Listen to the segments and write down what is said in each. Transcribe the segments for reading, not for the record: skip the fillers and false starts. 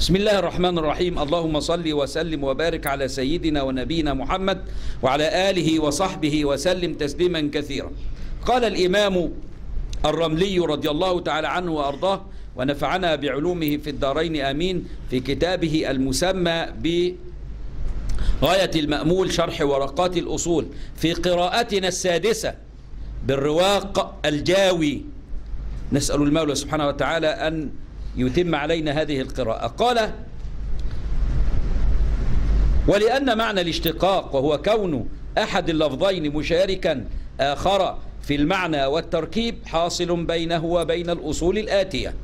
بسم الله الرحمن الرحيم. اللهم صل وسلم وبارك على سيدنا ونبينا محمد وعلى آله وصحبه وسلم تسليما كثيرا. قال الإمام الرملي رضي الله تعالى عنه وأرضاه ونفعنا بعلومه في الدارين آمين في كتابه المسمى بغاية المأمول شرح ورقات الأصول في قراءتنا السادسة بالرواق الجاوي، نسأل المولى سبحانه وتعالى أن يتم علينا هذه القراءة. قال: ولأن معنى الاشتقاق وهو كون أحد اللفظين مشاركا آخر في المعنى والتركيب حاصل بينه وبين الأصول الآتية.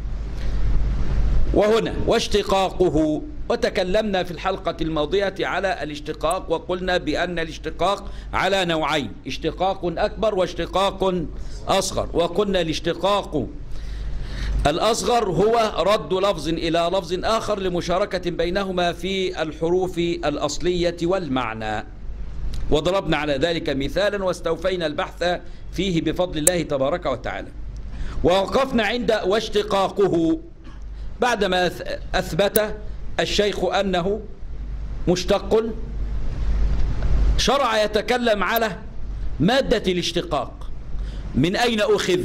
وهنا واشتقاقه، وتكلمنا في الحلقة الماضية على الاشتقاق وقلنا بأن الاشتقاق على نوعين: اشتقاق أكبر واشتقاق أصغر. وقلنا الاشتقاق الأصغر هو رد لفظ إلى لفظ آخر لمشاركة بينهما في الحروف الأصلية والمعنى، وضربنا على ذلك مثالا واستوفينا البحث فيه بفضل الله تبارك وتعالى. ووقفنا عند واشتقاقه بعدما أثبت الشيخ أنه مشتق، شرع يتكلم على مادة الاشتقاق، من أين أخذ؟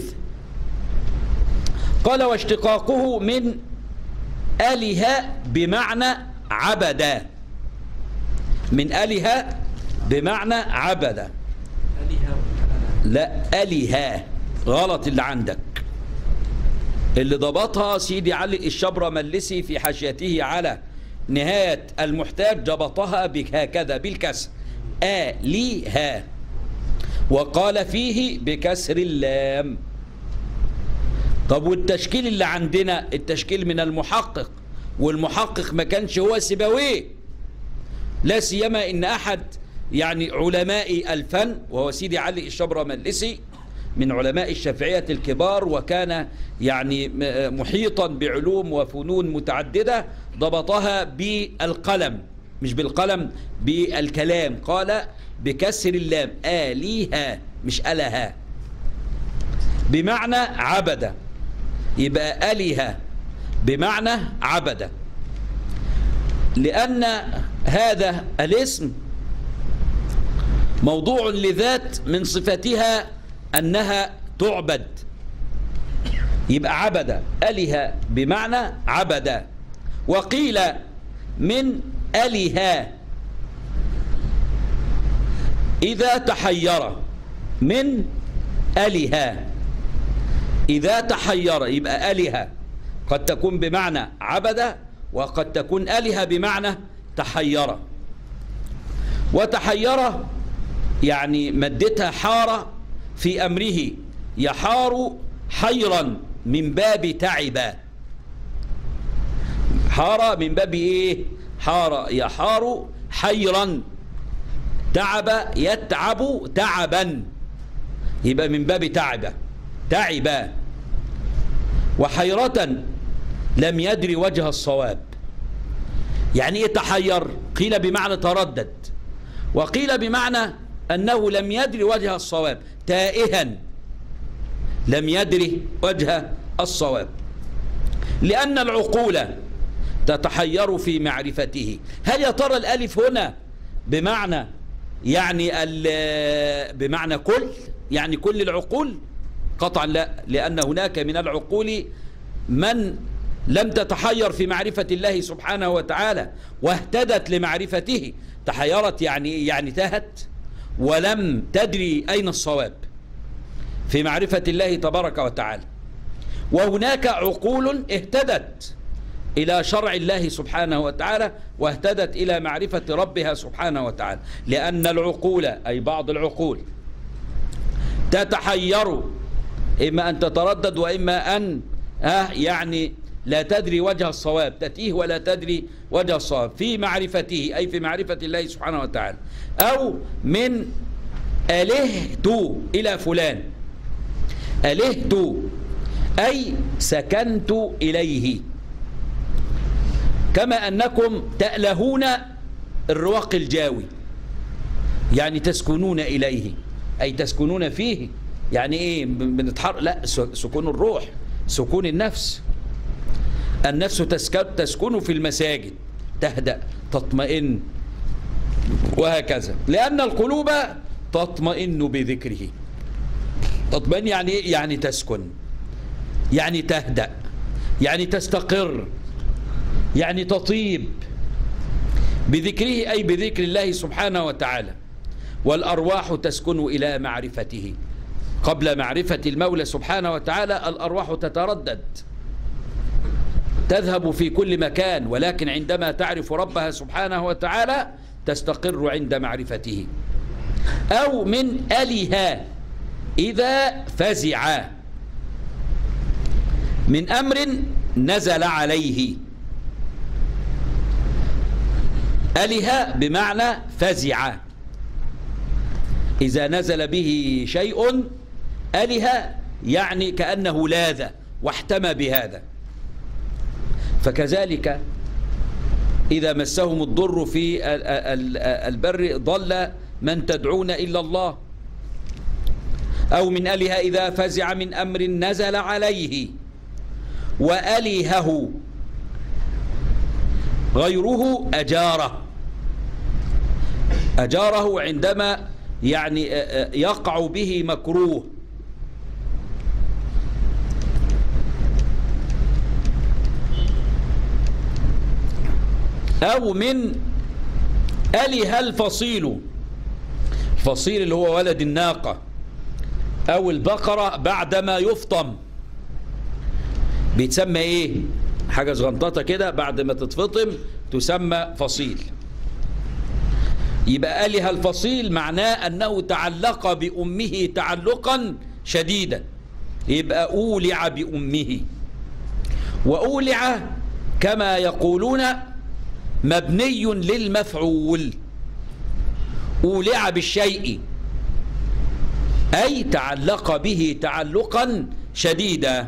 قال: واشتقاقه من أله بمعنى عبد. من أله بمعنى عبد. لا، أله غلط اللي عندك، اللي ضبطها سيدي علي الشبرة ملسي في حاشيته على نهاية المحتاج، ضبطها هكذا بالكسر: آلها، وقال فيه بكسر اللام. طب والتشكيل اللي عندنا التشكيل من المحقق، والمحقق ما كانش هو سيبويه، لا سيما ان احد يعني علماء الفن وهو سيدي علي الشبرة ملسي من علماء الشافعية الكبار، وكان يعني محيطا بعلوم وفنون متعددة، ضبطها بالقلم، مش بالقلم، بالكلام. قال بكسر اللام: آليها، مش ألها، بمعنى عبد. يبقى آلهة بمعنى عبد، لأن هذا الاسم موضوع لذات من صفتها أنها تعبد، يبقى عبد. آلهة بمعنى عبد. وقيل من آلهة إذا تحير، من آلهة إذا تحير، يبقى آلهة قد تكون بمعنى عبد، وقد تكون آلهة بمعنى تحير. وتحير يعني مدتها حار في أمره، يحار حيرا من باب تعب. حار من باب إيه؟ حار، يحار حيرا. تعب يتعب تعبا، يبقى من باب تعب، تعب. وحيرة لم يدري وجه الصواب. يعني ايه تحير؟ قيل بمعنى تردد، وقيل بمعنى أنه لم يدري وجه الصواب، تائها لم يدري وجه الصواب، لأن العقول تتحير في معرفته. هل يا ترى الألف هنا بمعنى يعني بمعنى كل، يعني كل العقول؟ قطعا لا، لأن هناك من العقول من لم تتحير في معرفة الله سبحانه وتعالى واهتدت لمعرفته. تحيرت يعني تاهت ولم تدري أين الصواب في معرفة الله تبارك وتعالى. وهناك عقول اهتدت إلى شرع الله سبحانه وتعالى واهتدت إلى معرفة ربها سبحانه وتعالى، لأن العقول أي بعض العقول تتحير، إما أن تتردد وإما أن يعني لا تدري وجه الصواب، تتيه ولا تدري وجه الصواب في معرفته، أي في معرفة الله سبحانه وتعالى. أو من ألهت إلى فلان، ألهت أي سكنت إليه، كما أنكم تألهون الرواق الجاوي، يعني تسكنون إليه، أي تسكنون فيه. يعني إيه بنتحرك؟ لا، سكون الروح، سكون النفس. النفس تسكن في المساجد، تهدأ، تطمئن، وهكذا، لأن القلوب تطمئن بذكره. تطمئن يعني إيه؟ يعني تسكن، يعني تهدأ، يعني تستقر، يعني تطيب بذكره، أي بذكر الله سبحانه وتعالى. والأرواح تسكن إلى معرفته. قبل معرفة المولى سبحانه وتعالى الأرواح تتردد، تذهب في كل مكان، ولكن عندما تعرف ربها سبحانه وتعالى تستقر عند معرفته. أو من أله إذا فزع، من أمر نزل عليه. أله بمعنى فزع، إذا نزل به شيء أله يعني كأنه لاذ واحتمى بهذا. فكذلك إذا مسهم الضر في البر ضل من تدعون إلا الله. أو من أله إذا فزع من أمر نزل عليه. وألهه غيره أجاره، أجاره عندما يعني يقع به مكروه. أو من أله الفصيل، الفصيل اللي هو ولد الناقة أو البقرة بعدما يفطم، بيتسمى إيه؟ حاجة صغنططة كده بعد ما تتفطم تسمى فصيل. يبقى أله الفصيل معناه أنه تعلق بأمه تعلقا شديدا، يبقى أولع بأمه. وأولع كما يقولون مبني للمفعول، أولع بالشيء أي تعلق به تعلقا شديدا.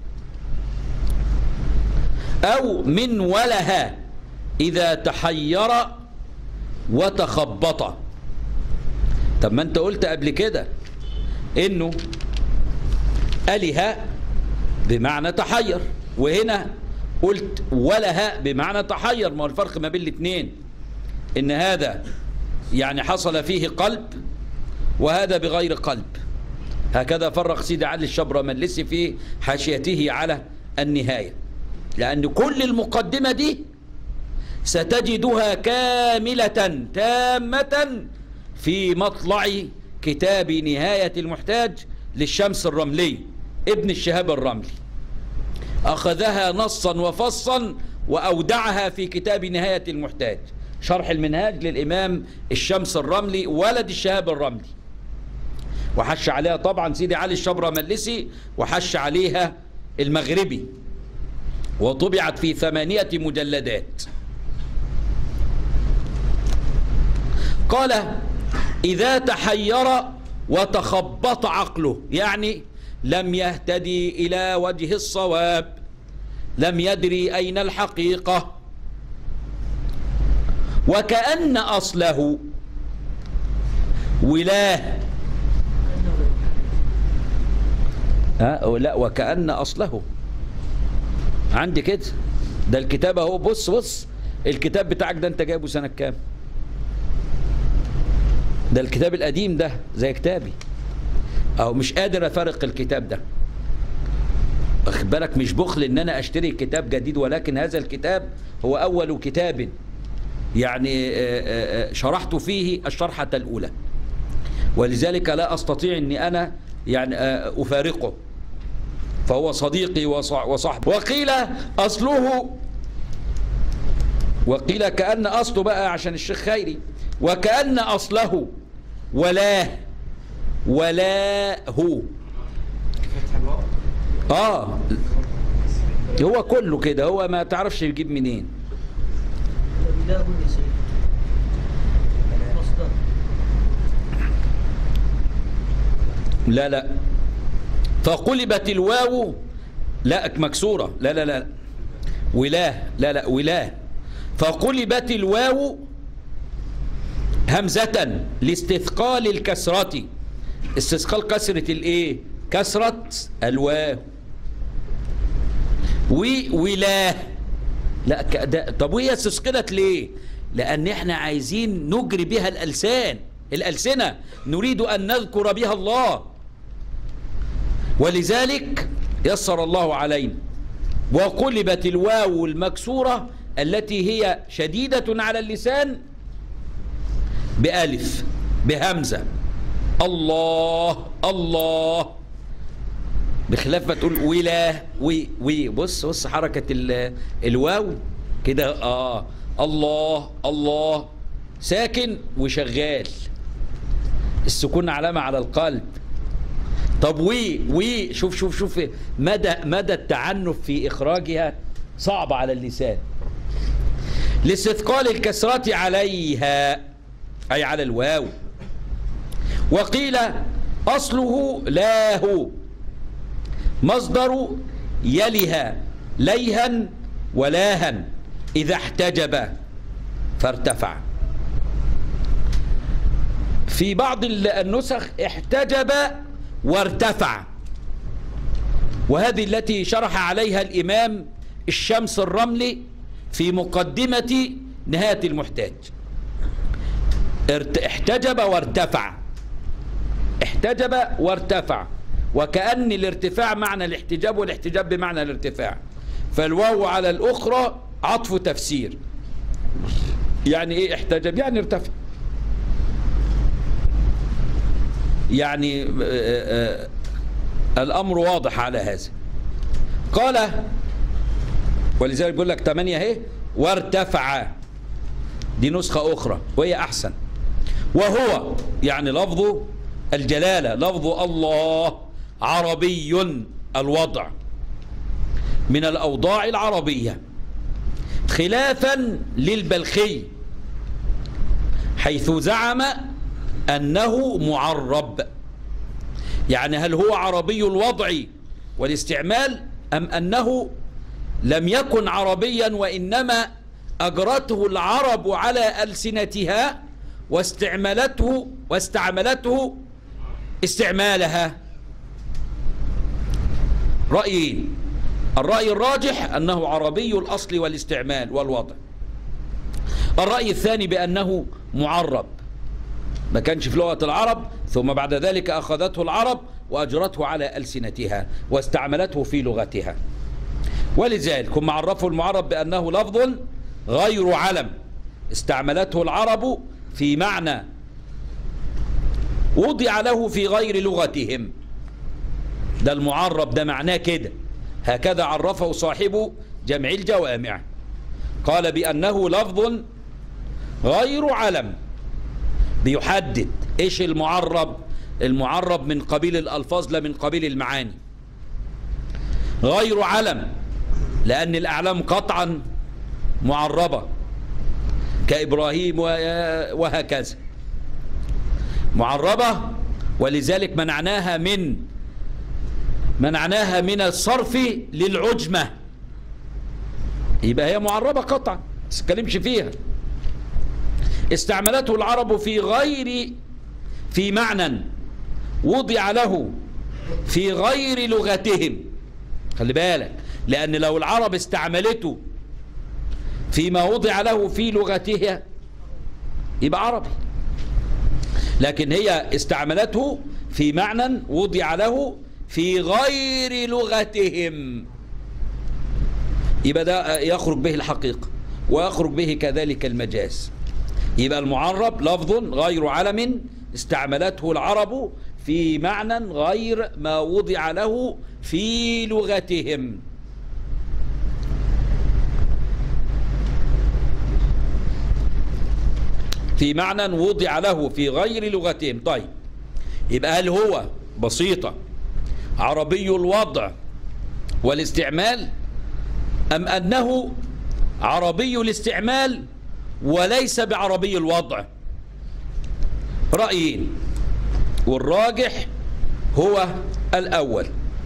أو من وله إذا تحير وتخبط. طب ما أنت قلت قبل كده إنه أله بمعنى تحير، وهنا قلت وله بمعنى تحير. ما هو الفرق ما بين الاثنين إن هذا يعني حصل فيه قلب وهذا بغير قلب. هكذا فرق سيدي علي الشبرملسي في حاشيته على النهاية، لأن كل المقدمة دي ستجدها كاملة تامة في مطلع كتاب نهاية المحتاج للشمس الرملي ابن الشهاب الرملي. أخذها نصا وفصا وأودعها في كتاب نهاية المحتاج، شرح المنهاج للإمام الشمس الرملي ولد الشهاب الرملي، وحش عليها طبعا سيدي علي الشبرملسي، وحش عليها المغربي، وطبعت في 8 مجلدات. قال إذا تحير وتخبط عقله، يعني لم يهتدي إلى وجه الصواب، لم يدري أين الحقيقة، وكأن أصله ولاه. لا، وكأن أصله عندي كده. ده الكتاب اهو، بص الكتاب بتاعك ده انت جايبه سنة كام؟ ده الكتاب القديم ده زي كتابي اهو، مش قادر افرق الكتاب ده. واخد بالك؟ مش بخل ان انا اشتري كتاب جديد، ولكن هذا الكتاب هو اول كتاب يعني شرحت فيه الشرحة الاولى، ولذلك لا استطيع اني انا يعني افارقه، فهو صديقي وصاحبي. وقيل أصله، وقيل كأن أصله بقى عشان الشيخ خيري، وكأن أصله ولاه، ولاه. هو كله كده، هو ما تعرفش يجيب منين. لا فقلبت الواو لا مكسورة، لا ولاه، لا ولاه. فقلبت الواو همزة لاستثقال الكسرة، استثقال كسرة الايه؟ كسرة الواو. ولا لا طب وهي استثقلت ليه؟ لأن احنا عايزين نجري بها الألسنة نريد أن نذكر بها الله، ولذلك يسر الله علينا وقلبت الواو المكسورة التي هي شديدة على اللسان بألف بهمزة الله الله، بخلاف ما تقول ولا بص حركة الواو كده الله الله ساكن وشغال، السكون علامة على القلب. طب شوف مدى التعنف في إخراجها صعب على اللسان، لاستثقال الكسرة عليها أي على الواو. وقيل أصله لاه مصدر يلها ليها ولاها إذا احتجب فارتفع. في بعض النسخ احتجب وارتفع، وهذه التي شرح عليها الإمام الشمس الرملي في مقدمة نهاية المحتاج. احتجب وارتفع، احتجب وارتفع، وكأن الارتفاع معنى الاحتجاب والاحتجاب بمعنى الارتفاع، فالواو على الأخرى عطف تفسير. يعني ايه احتجب؟ يعني ارتفع، يعني الأمر واضح على هذا. قال ولذلك بيقول لك 8 اهي وارتفع، دي نسخة أخرى وهي أحسن. وهو يعني لفظ الجلالة، لفظ الله عربي الوضع من الأوضاع العربية، خلافا للبلخي حيث زعم أنه معرب. يعني هل هو عربي الوضع والاستعمال أم أنه لم يكن عربيا وإنما أجرته العرب على ألسنتها واستعملته استعمالها؟ رأيين، الرأي الراجح أنه عربي الأصل والاستعمال والوضع. الرأي الثاني بأنه معرب، ما كانش في لغة العرب ثم بعد ذلك أخذته العرب وأجرته على ألسنتها واستعملته في لغتها. ولذلك هم عرفوا المعرب بأنه لفظ غير علم استعملته العرب في معنى وضع له في غير لغتهم. ده المعرب، ده معناه كده، هكذا عرفه صاحب جمع الجوامع، قال بأنه لفظ غير علم. بيحدد ايش المعرب؟ المعرب من قبيل الألفاظ لا من قبيل المعاني. غير علم لأن الأعلام قطعا معربة كإبراهيم وهكذا معربة، ولذلك منعناها من الصرف للعجمة، يبقى هي معربة قطعا ما تتكلمش فيها. استعملته العرب في معنى وضع له في غير لغتهم. خلي بالك، لأن لو العرب استعملته فيما وضع له في لغتها يبقى عربي، لكن هي استعملته في معنى وضع له في غير لغتهم، يبقى ده يخرج به الحقيقة ويخرج به كذلك المجاز. يبقى المعرب لفظ غير علم استعملته العرب في معنى غير ما وضع له في لغتهم. في معنى وضع له في غير لغتهم. طيب، يبقى هل هو بسيطة عربي الوضع والاستعمال أم أنه عربي الاستعمال وليس بعربي الوضع؟ رأيين، والراجح هو الأول.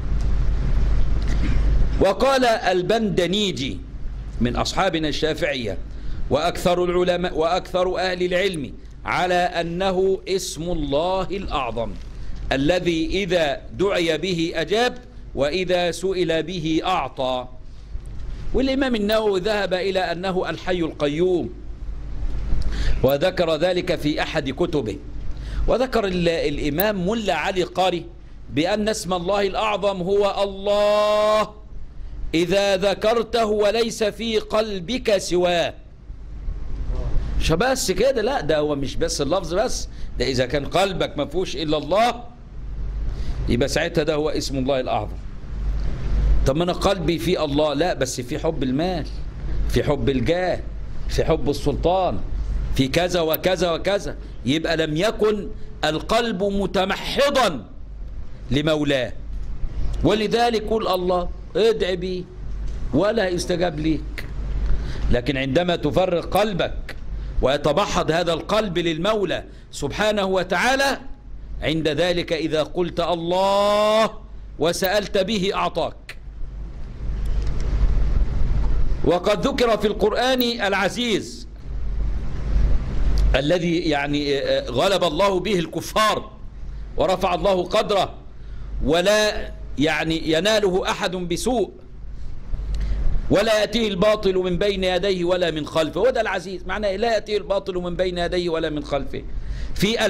وقال البندنيجي من أصحابنا الشافعية وأكثر العلماء وأكثر أهل العلم على أنه اسم الله الأعظم الذي إذا دعي به أجاب وإذا سئل به أعطى. والإمام النووي ذهب إلى أنه الحي القيوم، وذكر ذلك في أحد كتبه. وذكر الإمام ملا علي قاري بأن اسم الله الأعظم هو الله إذا ذكرته وليس في قلبك سواه. مش بس كده، لا ده هو مش بس اللفظ بس، ده إذا كان قلبك ما فيهوش إلا الله يبقى ساعتها ده هو اسم الله الأعظم. طب ما أنا قلبي في الله، لا بس في حب المال، في حب الجاه، في حب السلطان، في كذا وكذا وكذا، يبقى لم يكن القلب متمحضا لمولاه. ولذلك قل الله ادعي بي ولا يستجاب ليك. لكن عندما تفرغ قلبك ويتمحض هذا القلب للمولى سبحانه وتعالى، عند ذلك إذا قلت الله وسألت به أعطاك. وقد ذكر في القرآن العزيز الذي يعني غلب الله به الكفار ورفع الله قدره ولا يعني يناله أحد بسوء، ولا يأتيه الباطل من بين يديه ولا من خلفه. وده العزيز، معناه لا يأتيه الباطل من بين يديه ولا من خلفه. في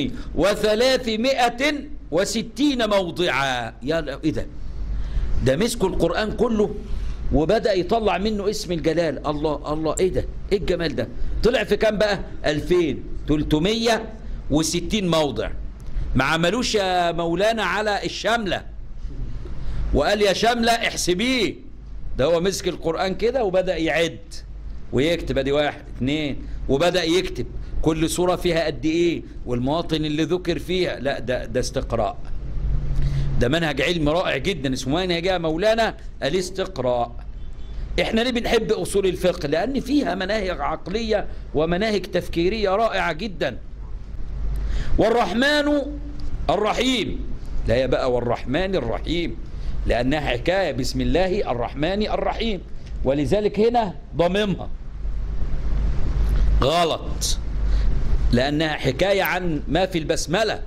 2360 موضعا. يا إيه ده مسكوا القرآن كله وبدأ يطلع منه اسم الجلال. الله الله، ايه ده، ايه الجمال ده. طلع في كام بقى؟ 2360 موضع. ما عملوش يا مولانا على الشاملة وقال يا شاملة احسبيه، ده هو مسك القرآن كده وبدأ يعد ويكتب ادي 1 2، وبدأ يكتب كل سورة فيها قد ايه والمواطن اللي ذكر فيها. لا ده استقراء، ده منهج علمي رائع جدا اسمه منهج يا مولانا الاستقراء. احنا ليه بنحب اصول الفقه؟ لان فيها مناهج عقلية ومناهج تفكيرية رائعة جدا. والرحمن الرحيم، لا يا بقى والرحمن الرحيم، لانها حكاية بسم الله الرحمن الرحيم، ولذلك هنا ضممها غلط، لانها حكاية عن ما في البسملة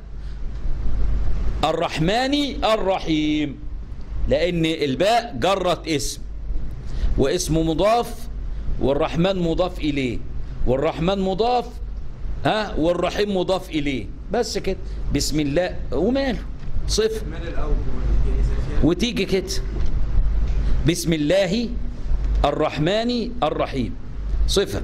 الرحمن الرحيم، لأن الباء جرت اسم واسمه مضاف والرحمن مضاف إليه والرحمن مضاف والرحيم مضاف إليه، بس كده. بسم الله وماله صفر وتيجي كده بسم الله الرحمن الرحيم صفة،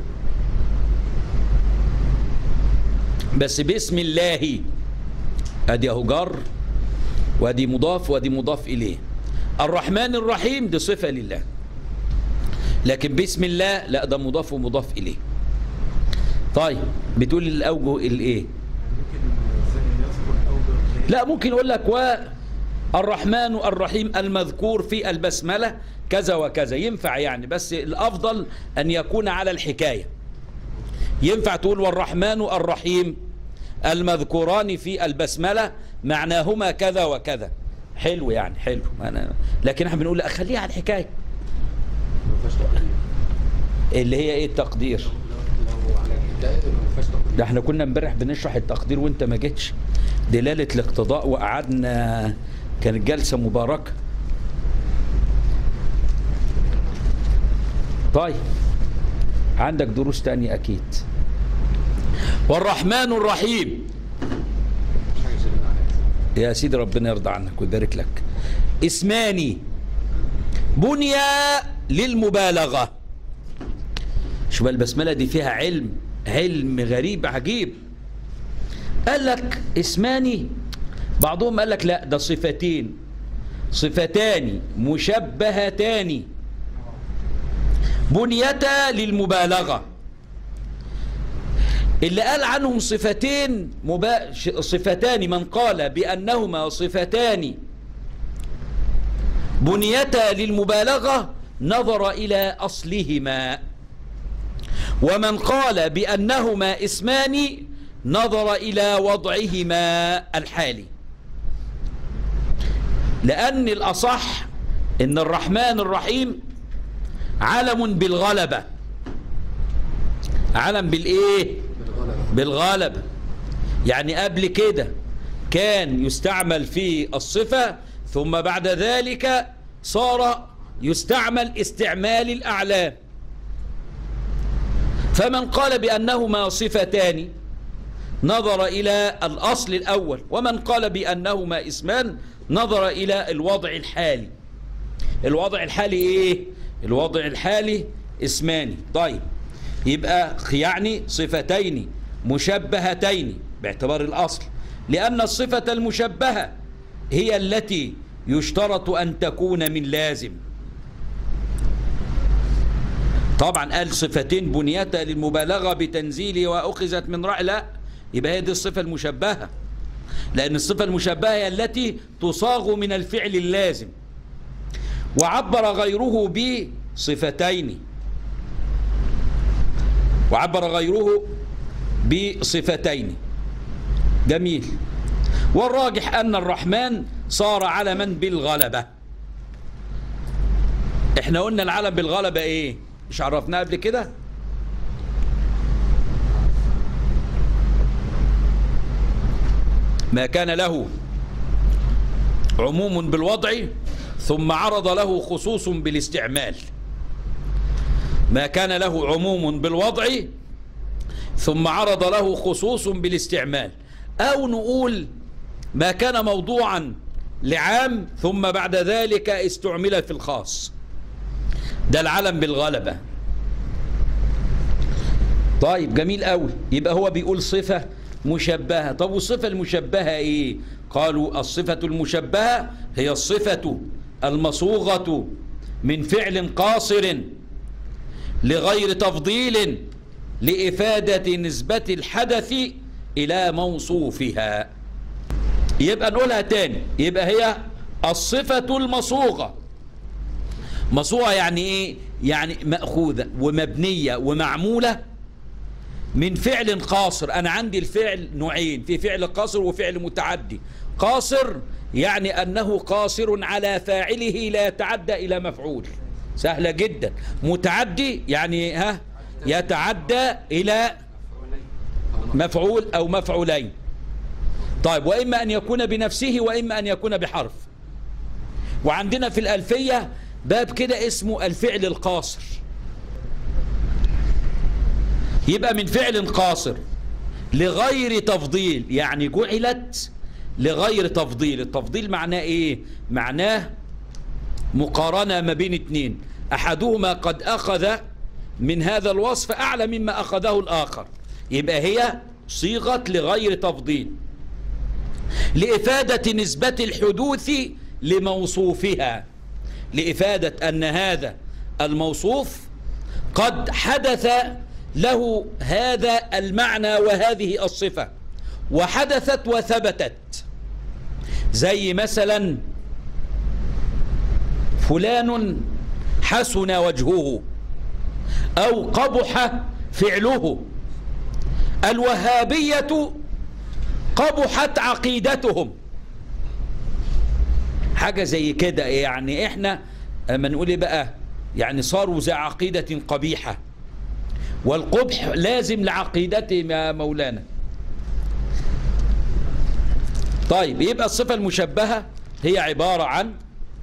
بس بسم الله ادي اهو جر وادي مضاف وادي مضاف اليه. الرحمن الرحيم دي صفة لله، لكن بسم الله لا ده مضاف ومضاف اليه. طيب بتقول الاوجه الايه؟ لا ممكن يقول لك والرحمن الرحيم المذكور في البسملة كذا وكذا، ينفع يعني، بس الافضل ان يكون على الحكاية. ينفع تقول والرحمن الرحيم المذكوران في البسملة معناهما كذا وكذا، حلو يعني حلو. لكن احنا بنقول لا خليها على الحكاية اللي هي ايه التقدير. ده احنا كنا امبارح بنشرح التقدير وانت ما جيتش، دلالة الاقتضاء، وقعدنا كانت جلسة مباركة. طيب عندك دروس تانية اكيد. والرحمن الرحيم يا سيدي ربنا يرضى عنك ويبارك لك، اسمان بني للمبالغة. شوف البسملة دي فيها علم غريب عجيب. قال لك اسمان، بعضهم قال لك لا ده صفتان مشبهتان بنيتا للمبالغة. اللي قال عنهم صفتان من قال بأنهما صفتان بنيتا للمبالغة نظر إلى أصلهما، ومن قال بأنهما اسمان نظر إلى وضعهما الحالي. لأن الأصح إن الرحمن الرحيم علم بالغلبة، علم بالإيه؟ بالغلبة. يعني قبل كده كان يستعمل في الصفة، ثم بعد ذلك صار يستعمل استعمال الأعلام. فمن قال بأنهما صفتان نظر إلى الأصل الأول، ومن قال بأنهما اسمان نظر إلى الوضع الحالي. الوضع الحالي إيه؟ الوضع الحالي اسمان. طيب يبقى يعني صفتين مشبهتين باعتبار الأصل، لأن الصفة المشبهة هي التي يشترط أن تكون من لازم. طبعا قال صفتين بنيتا للمبالغة بتنزيله وأخذت من رأي، لا، يبقى هي دي الصفة المشبهة، لأن الصفة المشبهة هي التي تصاغ من الفعل اللازم. وعبر غيره بصفتين، وعبر غيره بصفتين. جميل. والراجح أن الرحمن صار علما بالغلبة. احنا قلنا العلم بالغلبة ايه؟ مش عرفناه قبل كده؟ ما كان له عموم بالوضع ثم عرض له خصوص بالاستعمال. ما كان له عموم بالوضع ثم عرض له خصوص بالاستعمال، أو نقول ما كان موضوعا لعام ثم بعد ذلك استعمل في الخاص. ده العلم بالغلبة. طيب جميل قوي. يبقى هو بيقول صفة مشبهة. طب والصفة المشبهة ايه؟ قالوا الصفة المشبهة هي الصفة المصوغة من فعل قاصر لغير تفضيل لإفادة نسبة الحدث إلى موصوفها. يبقى نقولها تاني، يبقى هي الصفة المصوغة. مصوغة يعني ايه؟ يعني مأخوذة ومبنية ومعمولة من فعل قاصر. أنا عندي الفعل نوعين، في فعل قاصر وفعل متعدي. قاصر يعني أنه قاصر على فاعله لا يتعدى إلى مفعول، سهلة جدا. متعدي يعني يتعدى إلى مفعول أو مفعولين. طيب وإما أن يكون بنفسه وإما أن يكون بحرف. وعندنا في الألفية باب كده اسمه الفعل القاصر. يبقى من فعل قاصر لغير تفضيل، يعني جعلت لغير تفضيل. التفضيل معناه ايه؟ معناه مقارنة ما بين اتنين، احدهما قد اخذ من هذا الوصف اعلى مما اخذه الاخر، يبقى هي صيغة لغير تفضيل لإفادة نسبة الحدوث لموصوفها، لإفادة أن هذا الموصوف قد حدث له هذا المعنى وهذه الصفة وحدثت وثبتت. زي مثلا فلان حسن وجهه أو قبح فعله. الوهابية قبحت عقيدتهم، حاجة زي كده. يعني احنا اما نقول ايه بقى، يعني صاروا ذا عقيدة قبيحة، والقبح لازم لعقيدتهم يا مولانا. طيب يبقى الصفة المشبهة هي عبارة عن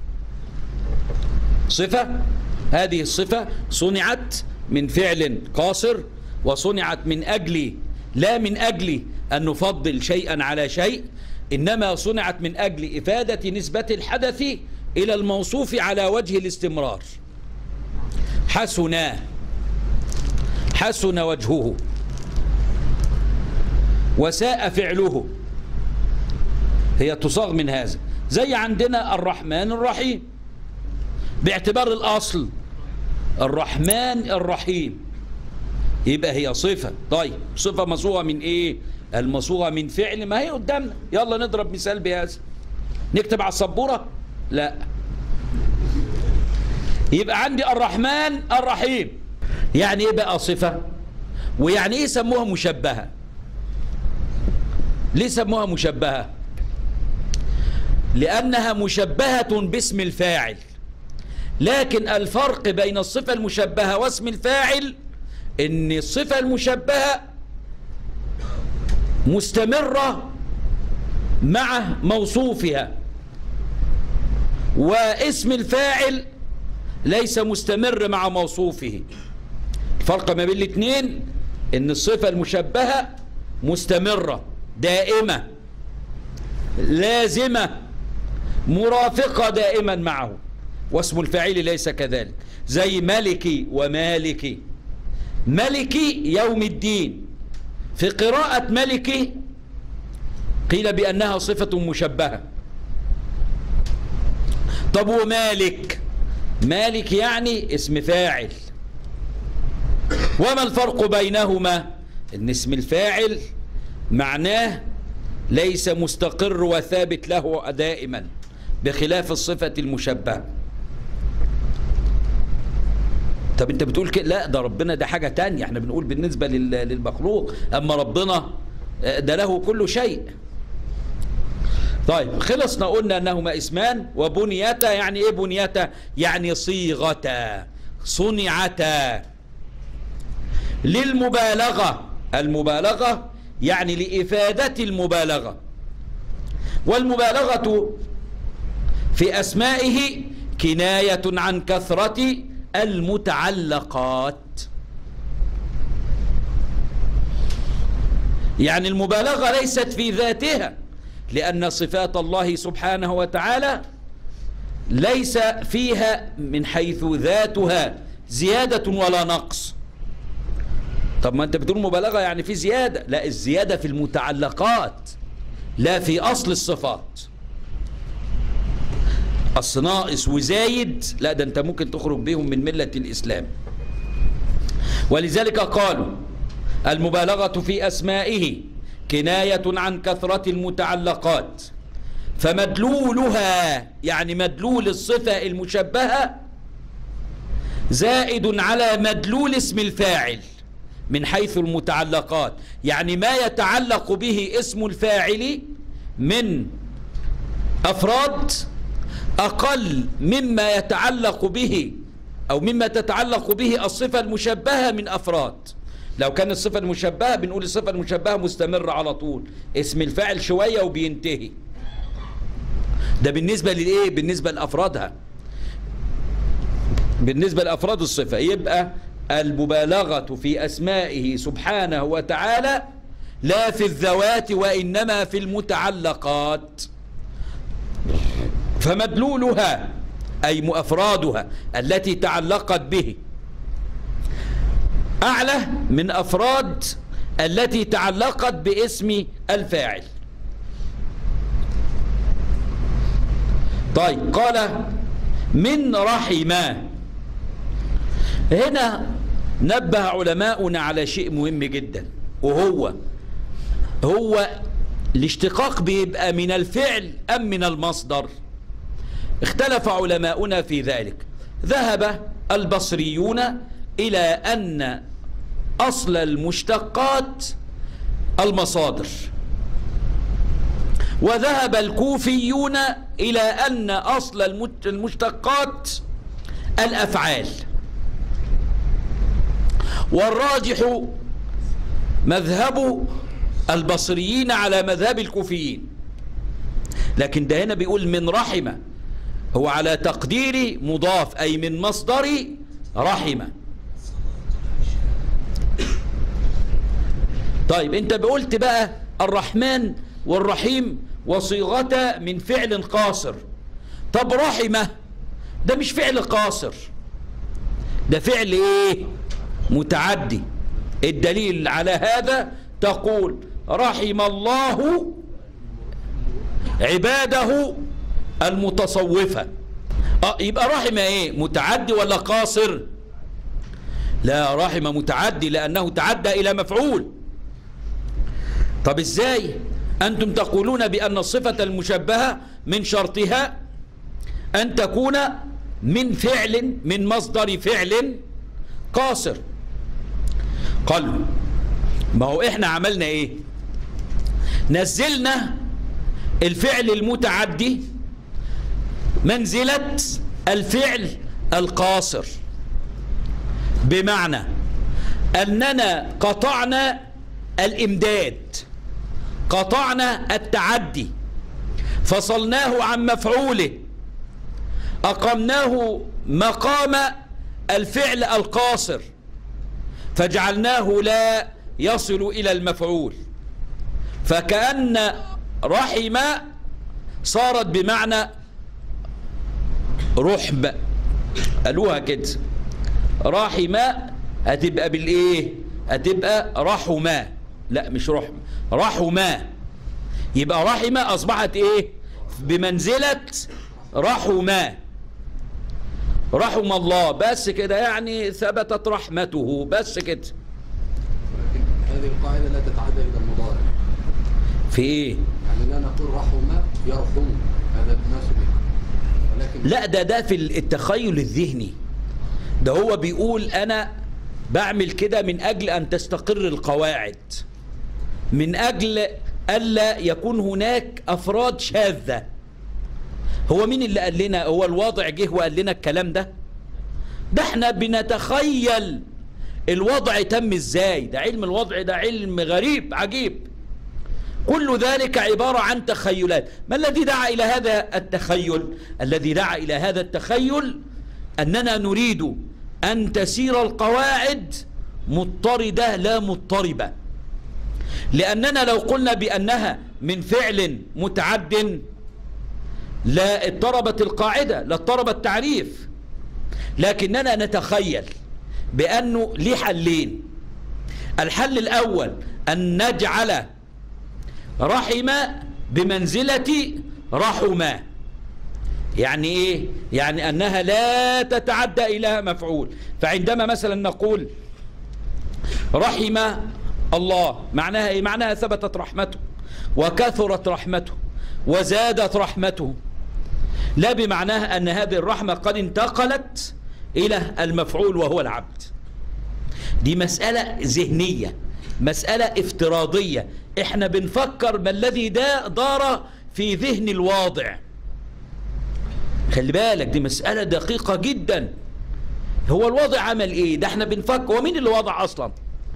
صفة، هذه الصفة صنعت من فعل قاصر، وصنعت من أجل، لا من أجل أن نفضل شيئا على شيء، إنما صنعت من أجل إفادة نسبة الحدث إلى الموصوف على وجه الاستمرار. حسن وجهه وساء فعله، هي تصاغ من هذا. زي عندنا الرحمن الرحيم باعتبار الأصل الرحمن الرحيم، يبقى هي صفة. طيب صفة مصوغة من ايه؟ المصوغة من فعل، ما هي قدامنا. يلا نضرب مثال بهذا، نكتب على السبورة؟ لا. يبقى عندي الرحمن الرحيم، يعني ايه بقى صفة؟ ويعني ايه سموها مشبهة؟ ليه سموها مشبهة؟ لأنها مشبهة باسم الفاعل، لكن الفرق بين الصفة المشبهة واسم الفاعل إن الصفة المشبهة مستمرة مع موصوفها، واسم الفاعل ليس مستمر مع موصوفه. الفرق ما بين الاثنين ان الصفة المشبهة مستمرة دائمة لازمة مرافقة دائما معه، واسم الفاعل ليس كذلك، زي ملكي ومالكي. ملكي يوم الدين، في قراءة ملكي قيل بأنها صفة مشبهة. طب ومالك؟ مالك يعني اسم فاعل. وما الفرق بينهما؟ ان اسم الفاعل معناه ليس مستقر وثابت له دائما، بخلاف الصفة المشبهة. طب انت بتقول كده؟ لا، ده ربنا ده حاجة تانية، احنا بنقول بالنسبة للمخلوق، اما ربنا ده له كل شيء. طيب خلصنا، قلنا انهما اسمان. وبنيتا يعني ايه بنيتا؟ يعني صيغتا، صنعتا للمبالغة. المبالغة يعني لإفادة المبالغة. والمبالغة في أسمائه كناية عن كثرة المتعلقات. يعني المبالغة ليست في ذاتها، لأن صفات الله سبحانه وتعالى ليس فيها من حيث ذاتها زيادة ولا نقص. طب ما أنت بتقول مبالغة يعني في زيادة، لا، الزيادة في المتعلقات لا في أصل الصفات. أصل ناقص وزايد لا، ده أنت ممكن تخرج بهم من ملة الإسلام. ولذلك قالوا المبالغة في أسمائه كناية عن كثرة المتعلقات، فمدلولها يعني مدلول الصفة المشبهة زائد على مدلول اسم الفاعل من حيث المتعلقات. يعني ما يتعلق به اسم الفاعل من أفراد أقل مما يتعلق به أو مما تتعلق به الصفة المشبهة من أفراد. لو كانت الصفة المشبهة بنقول الصفة المشبهة مستمرة على طول، اسم الفاعل شوية وبينتهي. ده بالنسبة للإيه؟ بالنسبة لأفرادها، بالنسبة لأفراد الصفة. يبقى المبالغة في أسمائه سبحانه وتعالى لا في الذوات وإنما في المتعلقات. فمدلولها أي أفرادها التي تعلقت به أعلى من أفراد التي تعلقت باسم الفاعل. طيب قال من رحمة. هنا نبه علماؤنا على شيء مهم جدا، وهو الاشتقاق بيبقى من الفعل أم من المصدر. اختلف علماؤنا في ذلك. ذهب البصريون إلى أن أصل المشتقات المصادر، وذهب الكوفيون إلى أن أصل المشتقات الأفعال. والراجح مذهب البصريين على مذهب الكوفيين. لكن ده هنا بيقول من رحمة، هو على تقدير مضاف أي من مصدر رحمة. طيب انت قلت بقى الرحمن والرحيم وصيغة من فعل قاصر. طب رحمة ده مش فعل قاصر، ده فعل ايه؟ متعدي. الدليل على هذا تقول رحم الله عباده المتصوفة. يبقى رحمة ايه؟ متعدي ولا قاصر؟ لا، رحمة متعدي لأنه تعدى إلى مفعول. طب ازاي أنتم تقولون بأن الصفة المشبهة من شرطها أن تكون من فعل، من مصدر فعل قاصر؟ قالوا ما هو احنا عملنا ايه؟ نزلنا الفعل المتعدي منزلة الفعل القاصر، بمعنى أننا قطعنا الإمداد، قطعنا التعدي، فصلناه عن مفعوله أقمناه مقام الفعل القاصر فجعلناه لا يصل إلى المفعول، فكأن رحم صارت بمعنى رحم، قالوها كده، رحم هتبقى بالإيه؟ هتبقى رحمة، لا مش رحم، رحمة، يبقى رحمة أصبحت إيه؟ بمنزلة رحمة، رحم الله، بس كده، يعني ثبتت رحمته، بس كده. ولكن هذه القاعدة لا تتعدى إلى المضارع. في إيه؟ يعني لا نقول رحمة يرحم، هذا تناسب، ولكن لا، ده في التخيل الذهني، ده هو بيقول أنا بعمل كده من أجل أن تستقر القواعد، من أجل ألا يكون هناك أفراد شاذة. هو مين اللي قال لنا؟ هو الواضع جه وقال لنا الكلام ده؟ ده احنا بنتخيل الوضع تم ازاي. ده علم الوضع، ده علم غريب عجيب، كل ذلك عبارة عن تخيلات. ما الذي دعا إلى هذا التخيل؟ الذي دعا إلى هذا التخيل أننا نريد أن تسير القواعد مضطردة لا مضطربة، لأننا لو قلنا بأنها من فعل متعد لا اضطربت القاعدة، لا اضطرب التعريف، لكننا نتخيل بأنه ليه حلين. الحل الأول أن نجعل رحم بمنزلة رحمة، يعني إيه؟ يعني أنها لا تتعدى إلى مفعول. فعندما مثلا نقول رحم الله، معناها إيه؟ معناها ثبتت رحمته وكثرت رحمته وزادت رحمته، لا بمعناها أن هذه الرحمة قد انتقلت إلى المفعول وهو العبد. دي مسألة ذهنية، مسألة افتراضية، احنا بنفكر ما الذي دار في ذهن الواضع. خلي بالك، دي مسألة دقيقة جدا. هو الواضع عمل ايه؟ ده احنا بنفكر، ومين اللي وضع اصلا؟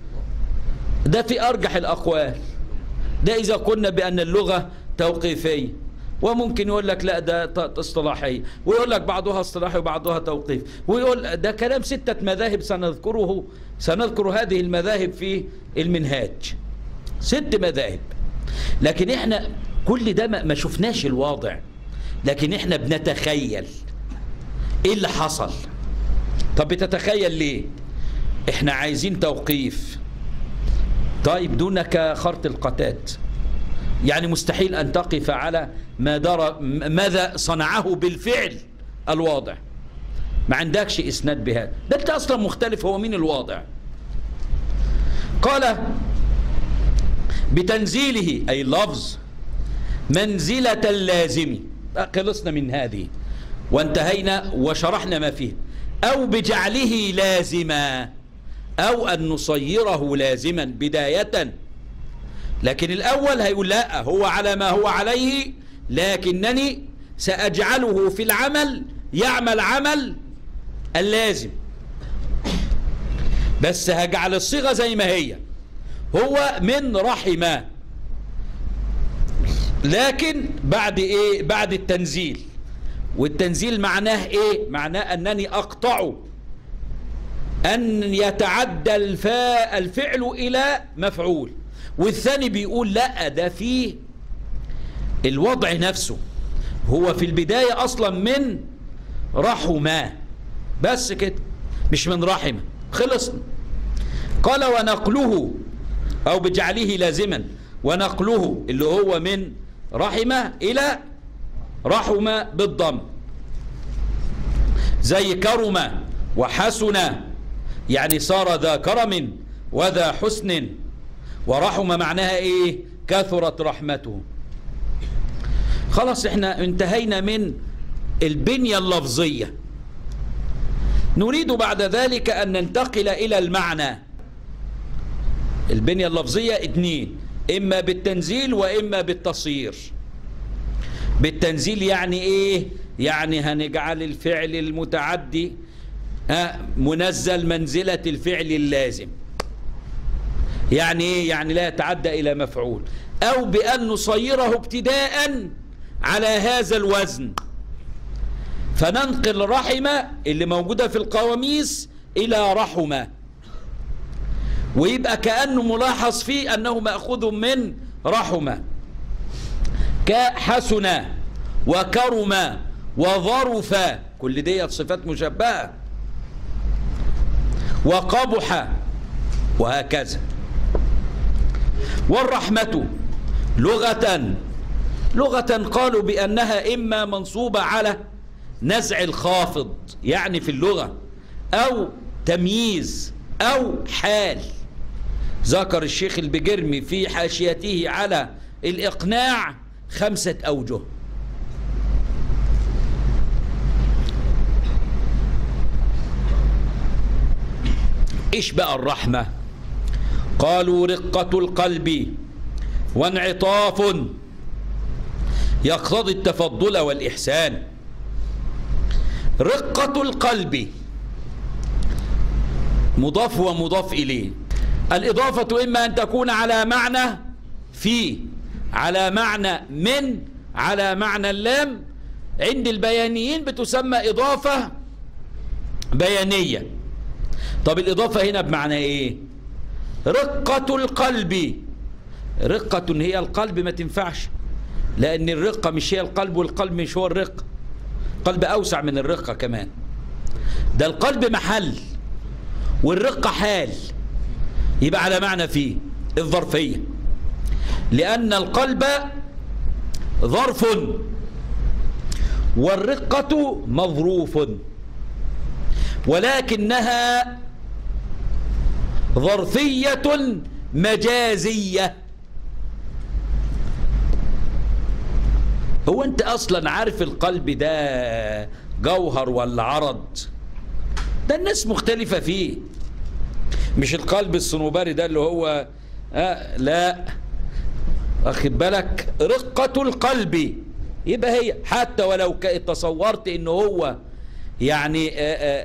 ده في ارجح الاقوال، ده اذا قلنا بان اللغة توقيفية، وممكن يقول لك لا ده اصطلاحية، ويقول لك بعضها اصطلاحي وبعضها توقيف، ويقول ده كلام 6 مذاهب سنذكر هذه المذاهب في المنهاج، 6 مذاهب. لكن احنا كل ده ما شفناش الواضع، لكن احنا بنتخيل ايه اللي حصل. طب بتتخيل ليه؟ احنا عايزين توقيف، طيب دونك خرط القتات، يعني مستحيل أن تقف على ماذا صنعه بالفعل الواضع، ما عندكش إسناد بهذا، ده أنت أصلا مختلف. هو مين الواضع؟ قال بتنزيله أي اللفظ منزلة اللازم، خلصنا من هذه وانتهينا وشرحنا ما فيه. أو بجعله لازما، أو أن نصيره لازما بداية. لكن الأول هيقول لا، هو على ما هو عليه، لكنني سأجعله في العمل يعمل عمل اللازم، بس هجعل الصيغة زي ما هي، هو من رحمة، لكن بعد إيه؟ بعد التنزيل. والتنزيل معناه إيه؟ معناه أنني أقطع أن يتعدى الفعل إلى مفعول. والثاني بيقول لا، ده فيه الوضع نفسه، هو في البداية أصلا من رحمة، بس كده، مش من رحمة. خلصنا. قال ونقله أو بجعله لازما، ونقله اللي هو من رحمة إلى رحمة بالضم، زي كرم وحسن، يعني صار ذا كرم وذا حسن. ورحم معناها ايه؟ كثرت رحمته. خلاص احنا انتهينا من البنية اللفظية. نريد بعد ذلك ان ننتقل الى المعنى. البنية اللفظية 2، اما بالتنزيل واما بالتصير. بالتنزيل يعني ايه؟ يعني هنجعل الفعل المتعدي منزل منزلة الفعل اللازم، يعني ايه؟ يعني لا يتعدى الى مفعول. او بان نصيره ابتداء على هذا الوزن، فننقل رحمة اللي موجودة في القواميس إلى رحمة، ويبقى كأنه ملاحظ فيه أنه مأخوذ من رحمة. كحسن وكرم وظرف، كل دي صفات مشبهة، وقبح، وهكذا. والرحمة لغة قالوا بأنها إما منصوبة على نزع الخافض يعني في اللغة، أو تمييز، أو حال. ذكر الشيخ البجرمي في حاشيته على الإقناع 5 أوجه. إيش بقى الرحمة؟ قالوا رقة القلب وانعطاف يقتضي التفضل والإحسان. رقة القلب مضاف ومضاف إليه. الإضافة إما أن تكون على معنى في، على معنى من، على معنى اللام. عند البيانيين بتسمى إضافة بيانية. طب الإضافة هنا بمعنى إيه؟ رقة القلب. رقة هي القلب ما تنفعش، لأن الرقة مش هي القلب، والقلب مش هو الرقة. القلب أوسع من الرقة كمان. ده القلب محل والرقة حال، يبقى على معنى فيه الظرفية، لأن القلب ظرف والرقة مظروف، ولكنها ظرفية مجازية. هو أنت أصلا عارف القلب ده جوهر ولا عرض؟ ده الناس مختلفة فيه. مش القلب الصنوبري ده اللي هو لا، واخد بالك؟ رقة القلب يبقى هي، حتى ولو تصورت انه هو يعني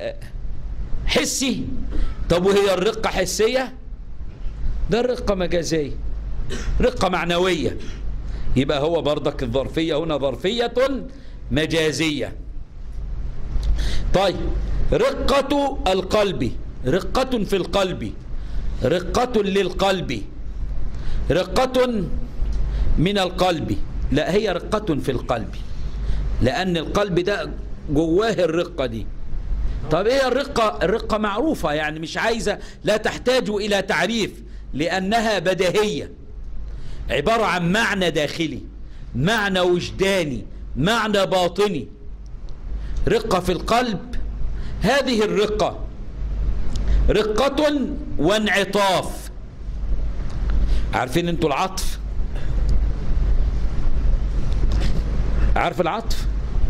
حسي. طب وهي الرقة حسية؟ ده الرقة مجازية، رقة معنوية. يبقى هو برضك الظرفية هنا ظرفية مجازية. طيب رقة القلب، رقة في القلب، رقة للقلب، رقة من القلب. لا، هي رقة في القلب، لأن القلب ده جواه الرقة دي. طب ايه الرقة؟ الرقة معروفة، يعني مش عايزة، لا تحتاج إلى تعريف، لأنها بديهية، عبارة عن معنى داخلي، معنى وجداني، معنى باطني. رقة في القلب، هذه الرقة رقة وانعطاف. عارفين انتوا العطف؟ عارف العطف؟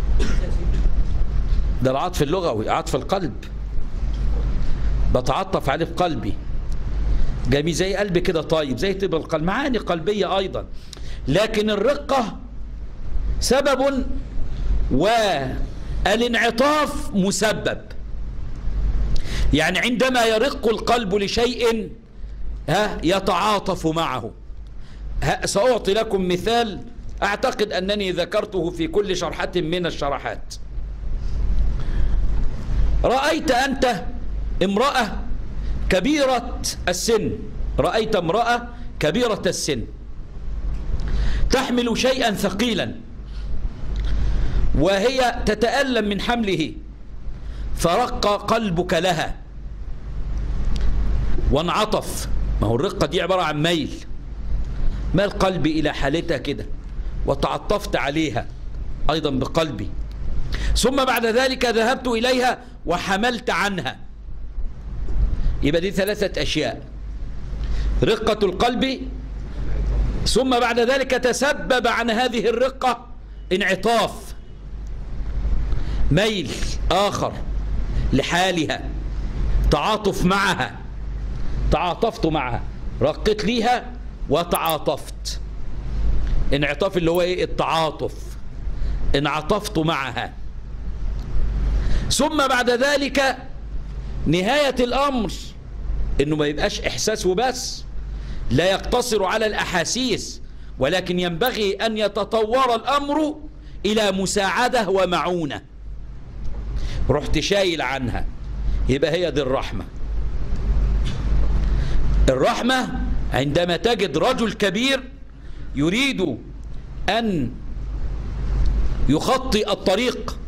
ده العطف اللغوي، عطف القلب، بتعطف عليه في قلبي، جميل زي قلبي كده طيب، زي طيب القلب، معاني قلبية أيضا. لكن الرقة سبب والانعطاف مسبب. يعني عندما يرق القلب لشيء يتعاطف معه. سأعطي لكم مثال أعتقد أنني ذكرته في كل شرحة من الشرحات. رأيت أنت امرأة كبيرة السن، رأيت امرأة كبيرة السن تحمل شيئا ثقيلا وهي تتألم من حمله، فرق قلبك لها وانعطف. ما هو الرقة دي عبارة عن ميل قلبي إلى حالتها كده، وتعطفت عليها أيضا بقلبي، ثم بعد ذلك ذهبت إليها وحملت عنها. يبقى دي 3 أشياء: رقة القلب، ثم بعد ذلك تسبب عن هذه الرقة انعطاف، ميل آخر لحالها، تعاطف معها، تعاطفت معها، رقت ليها وتعاطفت. انعطاف اللي هو ايه؟ التعاطف، انعطفت معها. ثم بعد ذلك نهاية الأمر إنه ما يبقاش إحساس وبس، لا يقتصر على الأحاسيس، ولكن ينبغي أن يتطور الأمر إلى مساعدة ومعونة. رحت شايل عنها، يبقى هي دي الرحمة. الرحمة عندما تجد رجل كبير يريد أن يخطئ الطريق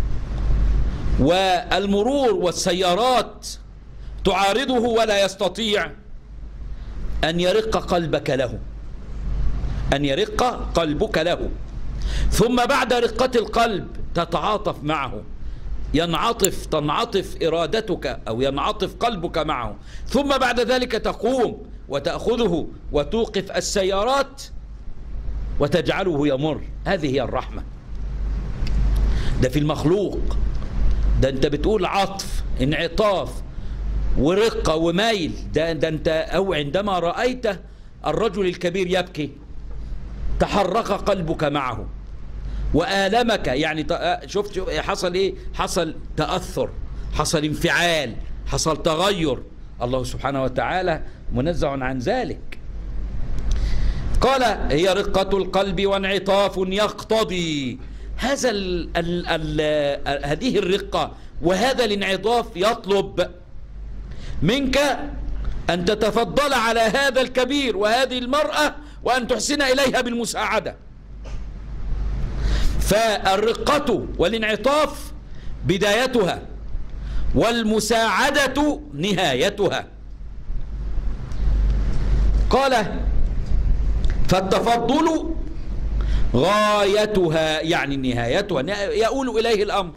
والمرور والسيارات تعارضه ولا يستطيع، أن يرق قلبك له، أن يرق قلبك له، ثم بعد رقة القلب تتعاطف معه، تنعطف إرادتك أو ينعطف قلبك معه، ثم بعد ذلك تقوم وتأخذه وتوقف السيارات وتجعله يمر. هذه هي الرحمة. ده في المخلوق، ده أنت بتقول عطف، انعطاف ورقة وميل. ده أنت أو عندما رأيت الرجل الكبير يبكي تحرك قلبك معه وآلمك، يعني شفت حصل إيه؟ حصل تأثر، حصل انفعال، حصل تغير. الله سبحانه وتعالى منزه عن ذلك. قال هي رقة القلب وانعطاف يقتضي هذا هذه الرقة وهذا الانعطاف يطلب منك أن تتفضل على هذا الكبير وهذه المرأة وأن تحسن إليها بالمساعدة. فالرقة والانعطاف بدايتها والمساعدة نهايتها. قال فالتفضل غايتها يعني نهايتها، يؤول إليه الأمر.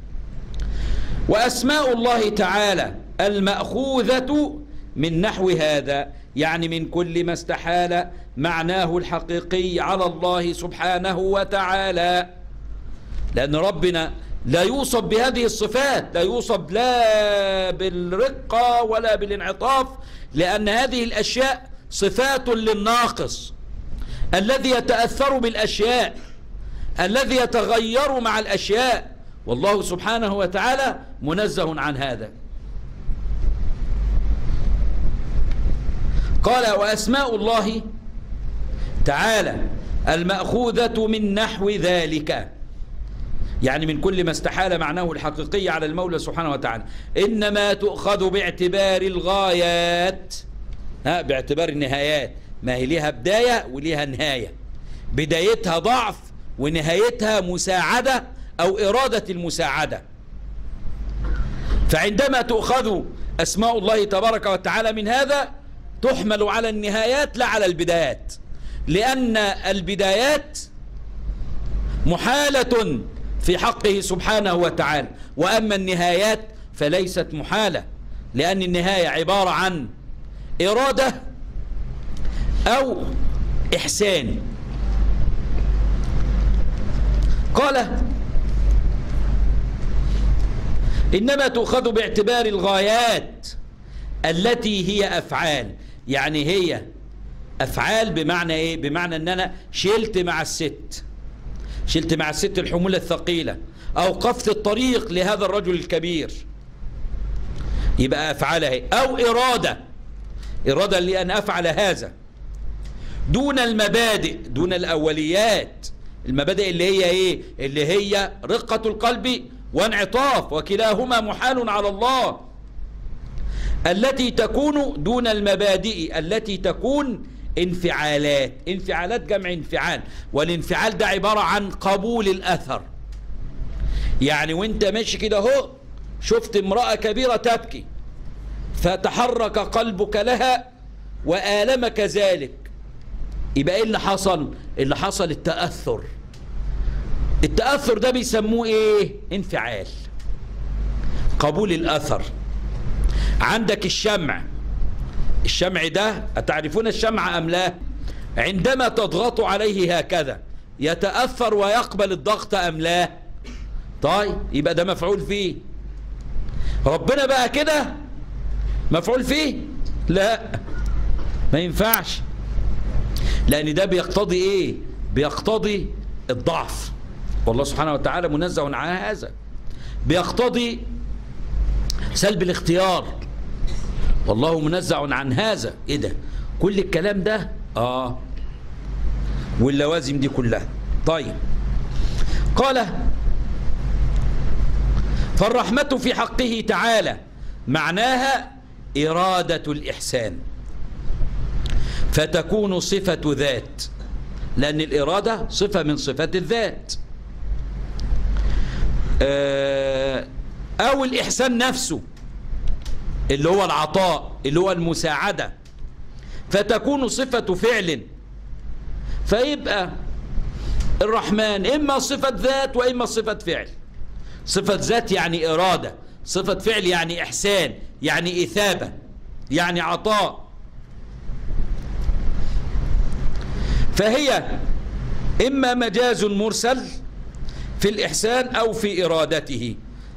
وأسماء الله تعالى المأخوذة من نحو هذا، يعني من كل ما استحال معناه الحقيقي على الله سبحانه وتعالى، لأن ربنا لا يوصف بهذه الصفات، لا يوصف لا بالرقة ولا بالانعطاف، لأن هذه الأشياء صفات للناقص الذي يتأثر بالأشياء، الذي يتغير مع الأشياء، والله سبحانه وتعالى منزه عن هذا. قال وأسماء الله تعالى المأخوذة من نحو ذلك، يعني من كل ما استحال معناه الحقيقي على المولى سبحانه وتعالى، إنما تؤخذ باعتبار الغايات، باعتبار النهايات، ما هي ليها بداية وليها نهاية، بدايتها ضعف ونهايتها مساعدة أو إرادة المساعدة. فعندما تؤخذ أسماء الله تبارك وتعالى من هذا تحمل على النهايات لا على البدايات، لأن البدايات محالة في حقه سبحانه وتعالى، وأما النهايات فليست محالة، لأن النهاية عبارة عن إرادة أو إحسان. قال إنما تؤخذ باعتبار الغايات التي هي أفعال، يعني هي أفعال بمعنى إيه؟ بمعنى أن أنا شلت مع الست الحمولة الثقيلة، أوقفت الطريق لهذا الرجل الكبير، يبقى أفعالها، أو إرادة لأن أفعل هذا دون المبادئ، دون الأوليات. المبادئ اللي هي إيه؟ اللي هي رقة القلب وانعطاف، وكلاهما محال على الله، التي تكون دون المبادئ، التي تكون انفعالات جمع انفعال، والانفعال ده عبارة عن قبول الأثر. يعني وانت ماشي كده اهو شفت امرأة كبيرة تبكي فتحرك قلبك لها وآلمك ذلك، يبقى ايه اللي حصل؟ اللي حصل التأثر ده بيسموه ايه؟ انفعال، قبول الأثر. عندك الشمع ده أتعرفون الشمع أم لا؟ عندما تضغط عليه هكذا يتأثر ويقبل الضغط أم لا؟ طيب يبقى ده مفعول فيه. ربنا بقى كده مفعول فيه؟ لا، ما ينفعش، لأن ده بيقتضي إيه؟ بيقتضي الضعف، والله سبحانه وتعالى منزه عن هذا. بيقتضي سلب الاختيار، والله منزه عن هذا. إيه ده؟ كل الكلام ده واللوازم دي كلها. طيب قال فالرحمة في حقه تعالى معناها إرادة الإحسان، فتكون صفة ذات، لأن الإرادة صفة من صفات الذات، أو الإحسان نفسه اللي هو العطاء، اللي هو المساعدة، فتكون صفة فعل. فيبقى الرحمن إما صفة ذات وإما صفة فعل. صفة ذات يعني إرادة، صفة فعل يعني إحسان، يعني إثابة، يعني عطاء. فهي إما مجاز مرسل في الإحسان أو في إرادته.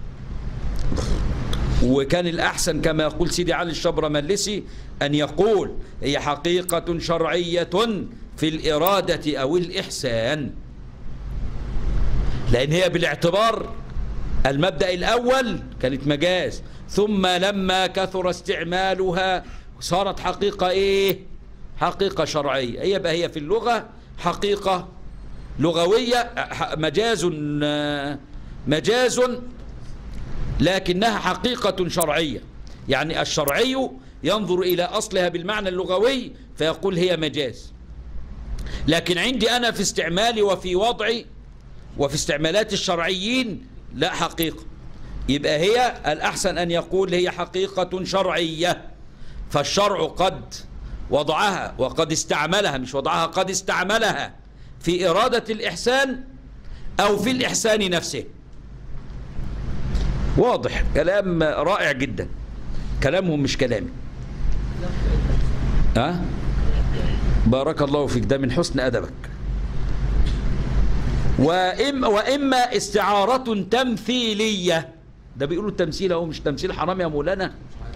وكان الأحسن كما يقول سيدي علي الشبرملسي أن يقول هي حقيقة شرعية في الإرادة أو الإحسان، لأن هي بالاعتبار المبدأ الأول كانت مجاز، ثم لما كثر استعمالها صارت حقيقة إيه؟ حقيقة شرعية. يبقى هي في اللغة حقيقة لغوية، مجاز لكنها حقيقة شرعية. يعني الشرعي ينظر إلى أصلها بالمعنى اللغوي فيقول هي مجاز، لكن عندي أنا في استعمالي وفي وضعي وفي استعمالات الشرعيين لا، حقيقة. يبقى هي الأحسن أن يقول هي حقيقة شرعية، فالشرع قد وضعها وقد استعملها، مش وضعها، قد استعملها في إرادة الإحسان أو في الإحسان نفسه. واضح؟ كلام رائع جدا، كلامهم مش كلامي. بارك الله فيك، ده من حسن أدبك. وإما استعارة تمثيلية، ده بيقولوا التمثيل اهو، مش تمثيل حرام يا مولانا.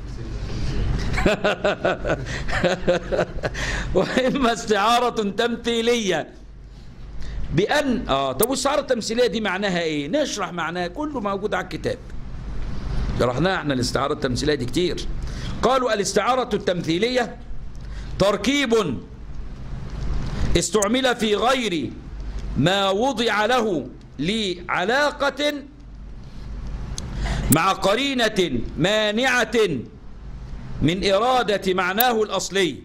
وإما استعارة تمثيلية بأن طب والاستعارة التمثيلية دي معناها ايه؟ نشرح معناها، كله موجود على الكتاب، شرحناها احنا الاستعارة التمثيلية دي كتير. قالوا الاستعارة التمثيلية تركيب استعمل في غير ما وضع له لعلاقة مع قرينة مانعة من إرادة معناه الأصلي.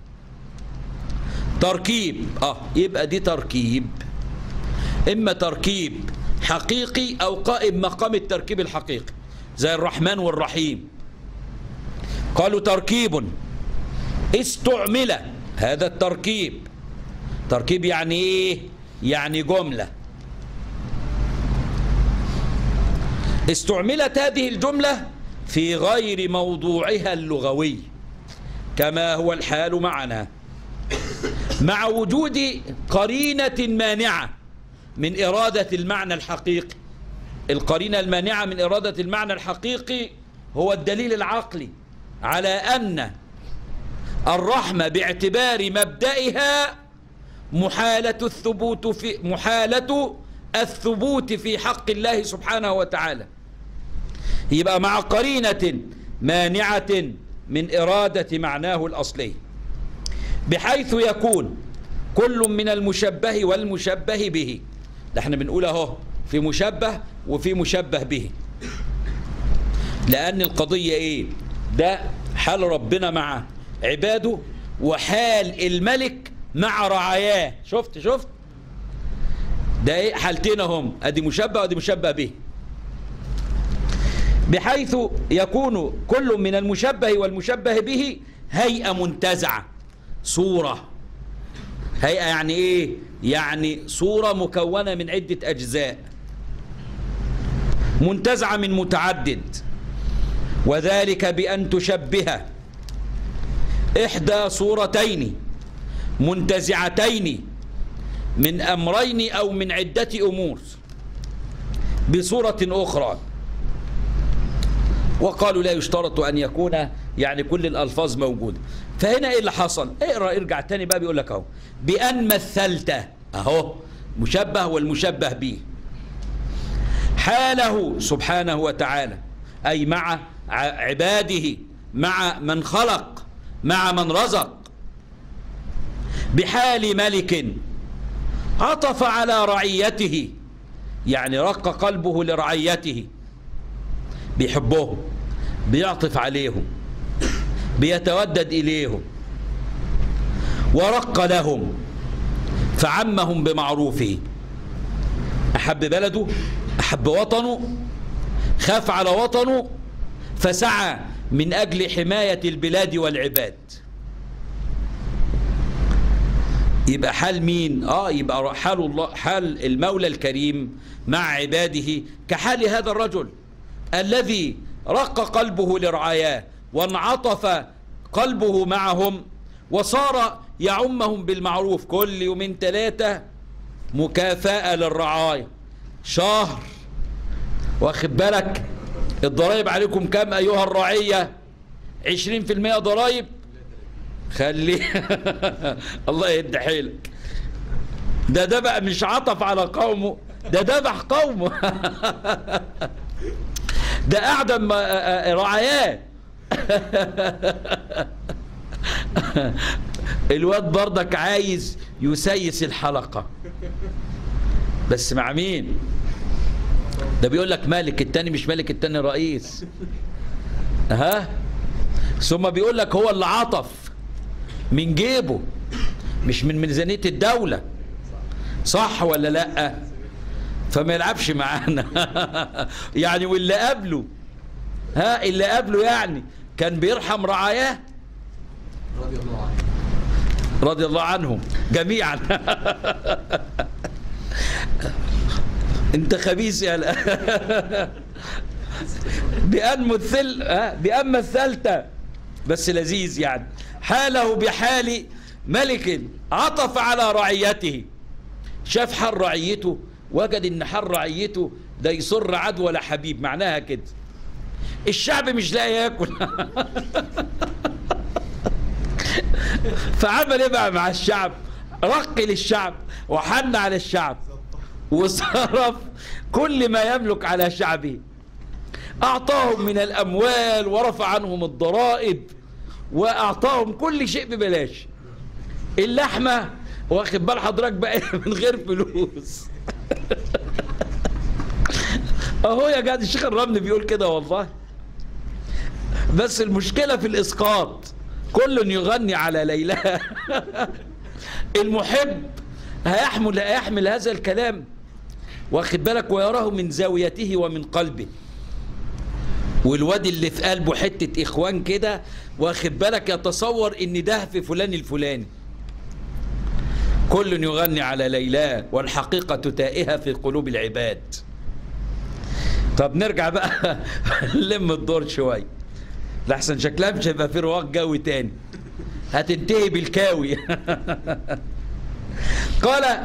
تركيب يبقى دي تركيب، إما تركيب حقيقي أو قائم مقام التركيب الحقيقي، زي الرحمن والرحيم. قالوا تركيب استعمل، هذا التركيب، تركيب يعني إيه؟ يعني جملة استعملت هذه الجملة في غير موضوعها اللغوي، كما هو الحال معنا، مع وجود قرينة مانعة من إرادة المعنى الحقيقي. القرينة المانعة من إرادة المعنى الحقيقي هو الدليل العقلي على أن الرحمة باعتبار مبدئها محالة الثبوت في حق الله سبحانه وتعالى. يبقى مع قرينة مانعة من إرادة معناه الأصلي، بحيث يكون كل من المشبه والمشبه به. ده احنا بنقول اهو في مشبه وفي مشبه به، لأن القضية ايه؟ ده حال ربنا مع عباده وحال الملك مع رعاياه. شفت ده ايه؟ حالتين هم، ادي مشبه وادي مشبه به، بحيث يكون كل من المشبه والمشبه به هيئة منتزعة، صورة. هيئة يعني ايه؟ يعني صورة مكونة من عدة أجزاء منتزعة من متعدد، وذلك بأن تشبه إحدى صورتين منتزعتين من أمرين أو من عدة أمور بصورة أخرى. وقالوا لا يشترط أن يكون يعني كل الألفاظ موجودة. فهنا إيه اللي حصل؟ ارجع تاني بقى، بيقول لك أهو بأن مثلت، أهو مشبه والمشبه به، حاله سبحانه وتعالى، أي مع عباده، مع من خلق، مع من رزق، بحال ملك عطف على رعيته، يعني رق قلبه لرعيته، بيحبهم، بيعطف عليهم، بيتودد إليهم، ورق لهم فعمهم بمعروفه. أحب بلده، أحب وطنه، خاف على وطنه، فسعى من أجل حماية البلاد والعباد. يبقى حال مين؟ يبقى حال الله، حال المولى الكريم مع عباده كحال هذا الرجل الذي رق قلبه لرعاياه وانعطف قلبه معهم، وصار يعمهم بالمعروف. كل يومين 3 مكافأة للرعاية، شهر، واخد بالك؟ الضرائب عليكم كم أيها الرعية؟ 20% ضرائب، خلي الله يهد حيلك. ده بقى مش عطف على قومه، ده ذبح قومه ده أعدم رعاياه الواد برضك عايز يسيس الحلقة، بس مع مين؟ ده بيقول لك مالك، التاني مش مالك، التاني رئيس. ثم بيقول لك هو اللي عطف من جيبه مش من ميزانية الدولة، صح ولا لا؟ فما يلعبش معانا يعني. واللي قبله اللي قبله يعني كان بيرحم رعاياه رضي الله عنه، رضي الله عنهم جميعا انت خبيث يا بأن مثلت، بس لذيذ يعني. حاله بحال ملك عطف على رعيته، شاف حال رعيته، وجد ان حال رعيته ده يسر عدو ولا حبيب، معناها كده. الشعب مش لاقي ياكل فعمل ايه بقى مع الشعب؟ رق للشعب وحن على الشعب وصرف كل ما يملك على شعبه، أعطاهم من الأموال ورفع عنهم الضرائب وأعطاهم كل شيء ببلاش. اللحمة واخد بال حضرتك بقى من غير فلوس اهو يا جاد الشيخ الرملي بيقول كده والله. بس المشكلة في الإسقاط، كل يغني على ليلى المحب هيحمل هذا الكلام، واخد بالك، ويراه من زاويته ومن قلبه. والواد اللي في قلبه حتة إخوان كده، واخد بالك، يتصور إن ده في فلان الفلاني. كل يغني على ليلى والحقيقة تائهة في قلوب العباد. طب نرجع بقى نلم الدور شوية، لحسن شكلها مش هيبقى في رواق جوي تاني، هتنتهي بالكاوي قال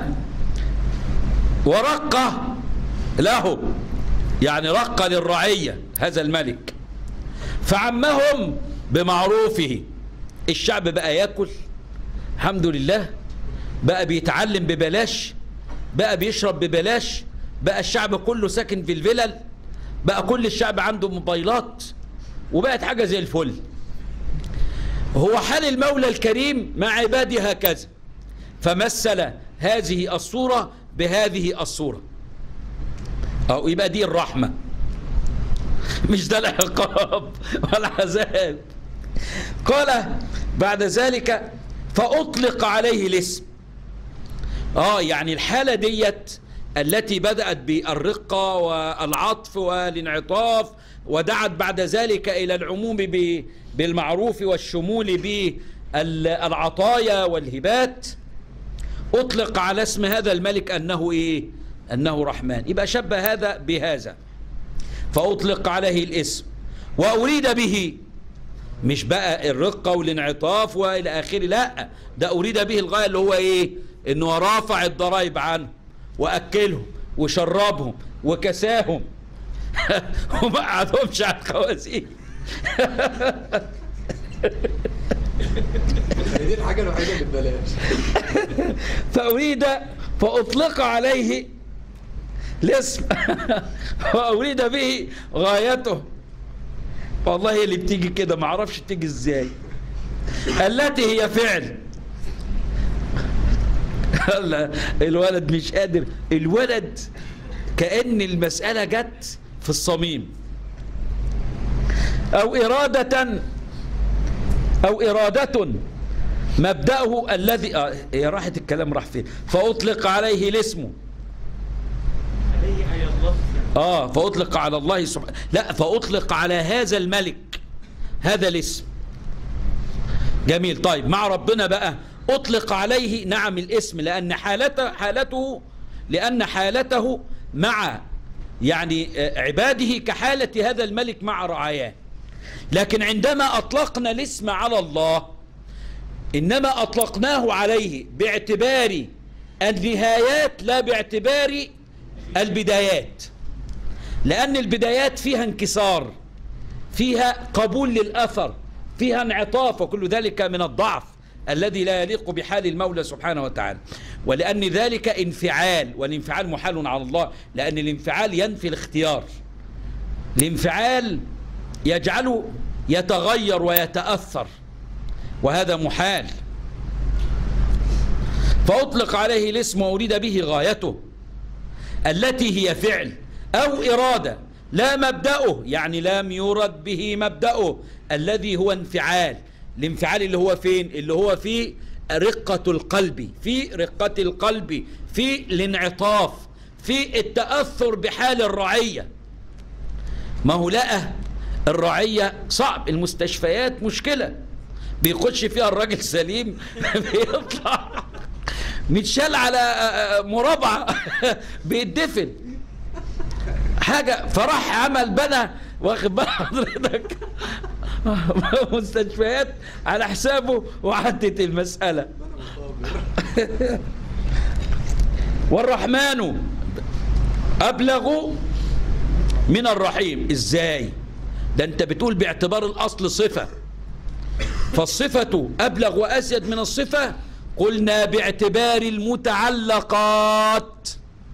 ورق له، يعني رق للرعية هذا الملك، فعمهم بمعروفه. الشعب بقى ياكل الحمد لله، بقى بيتعلم ببلاش، بقى بيشرب ببلاش، بقى الشعب كله ساكن في الفلل، بقى كل الشعب عنده موبايلات، وبقت حاجة زي الفل. هو حال المولى الكريم مع عباده هكذا، فمثل هذه الصورة بهذه الصورة، أو يبقى دي الرحمة، مش ده العقاب والعذاب. قال بعد ذلك فأطلق عليه الاسم. يعني الحالة ديت التي بدأت بالرقة والعطف والانعطاف، ودعت بعد ذلك إلى العموم بالمعروف والشمول بالعطايا والهبات، أطلق على اسم هذا الملك أنه إيه؟ أنه رحمن. يبقى شبه هذا بهذا، فأطلق عليه الاسم، وأريد به مش بقى الرقة والانعطاف وإلى آخره، لا، ده أريد به الغاية اللي هو إيه؟ إنه رافع الضرائب عنه وأكلهم وشربهم وكساهم وما قعدهمش على الخوازيق دي الحاجة الوحيدة اللي ببلاش فأطلق عليه الاسم وأريد به غايته. والله اللي بتيجي كده ما اعرفش تيجي ازاي، التي هي فعل. الولد مش قادر، الولد كأن المسألة جت في الصميم، أو إرادة مبدأه الذي راحت الكلام راح فين. فأطلق عليه الاسم فأطلق على الله سبحانه، لا، فأطلق على هذا الملك هذا الاسم. جميل. طيب مع ربنا بقى أطلق عليه نعم الاسم، لأن حالته مع يعني عباده كحالة هذا الملك مع رعاياه. لكن عندما أطلقنا الاسم على الله إنما أطلقناه عليه باعتبار النهايات لا باعتبار البدايات، لأن البدايات فيها انكسار، فيها قبول للأثر، فيها انعطاف، وكل ذلك من الضعف الذي لا يليق بحال المولى سبحانه وتعالى. ولأن ذلك انفعال، والانفعال محال على الله، لأن الانفعال ينفي الاختيار. الانفعال يجعله يتغير ويتأثر، وهذا محال. فأطلق عليه الاسم وأريد به غايته التي هي فعل أو إرادة لا مبدأه، يعني لم يرد به مبدأه الذي هو انفعال. الانفعال اللي هو فين؟ اللي هو في رقة القلب، في الانعطاف، في التأثر بحال الرعية. ما هو لقى الرعية صعب، المستشفيات مشكلة، بيخش فيها الراجل سليم بيطلع متشال على مرابعة بيتدفن حاجة. فراح عمل بنى، واخد بال حضرتك، مستشفيات على حسابه، وعدت المسألة. والرحمن أبلغ من الرحيم. ازاي ده؟ انت بتقول باعتبار الأصل صفة، فالصفة أبلغ وأزيد من الصفة. قلنا باعتبار المتعلقات،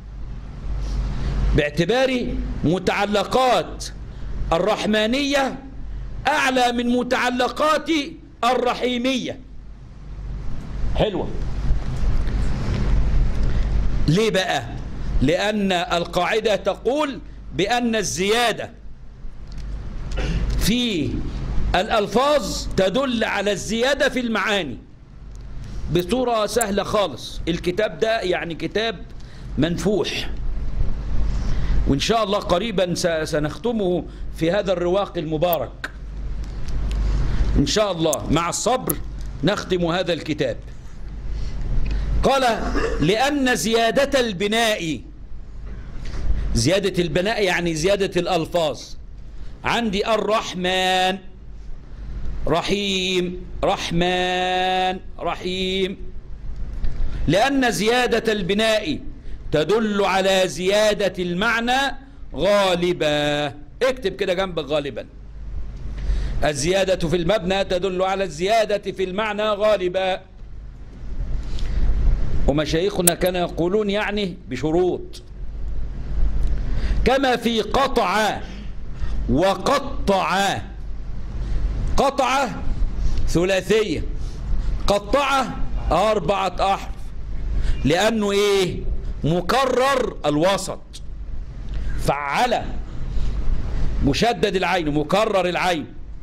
باعتبار متعلقات الرحمانية أعلى من متعلقات الرحيمية. حلوة. ليه بقى؟ لأن القاعدة تقول بأن الزيادة في الألفاظ تدل على الزيادة في المعاني بصورة سهلة خالص. الكتاب ده يعني كتاب منفوح، وإن شاء الله قريبا سنختمه في هذا الرواق المبارك إن شاء الله. مع الصبر نختم هذا الكتاب. قال لأن زيادة البناء، زيادة البناء يعني زيادة الألفاظ. عندي الرحمن رحيم، رحمن رحيم، لأن زيادة البناء تدل على زيادة المعنى غالبا. اكتب كده جنب غالبا. الزيادة في المبنى تدل على الزيادة في المعنى غالبا. ومشايخنا كانوا يقولون يعني بشروط، كما في قطع وقطع. قطع ثلاثية، قطع 4 أحرف، لأنه إيه؟ مكرر الوسط. فعل مشدد العين، مكرر العين،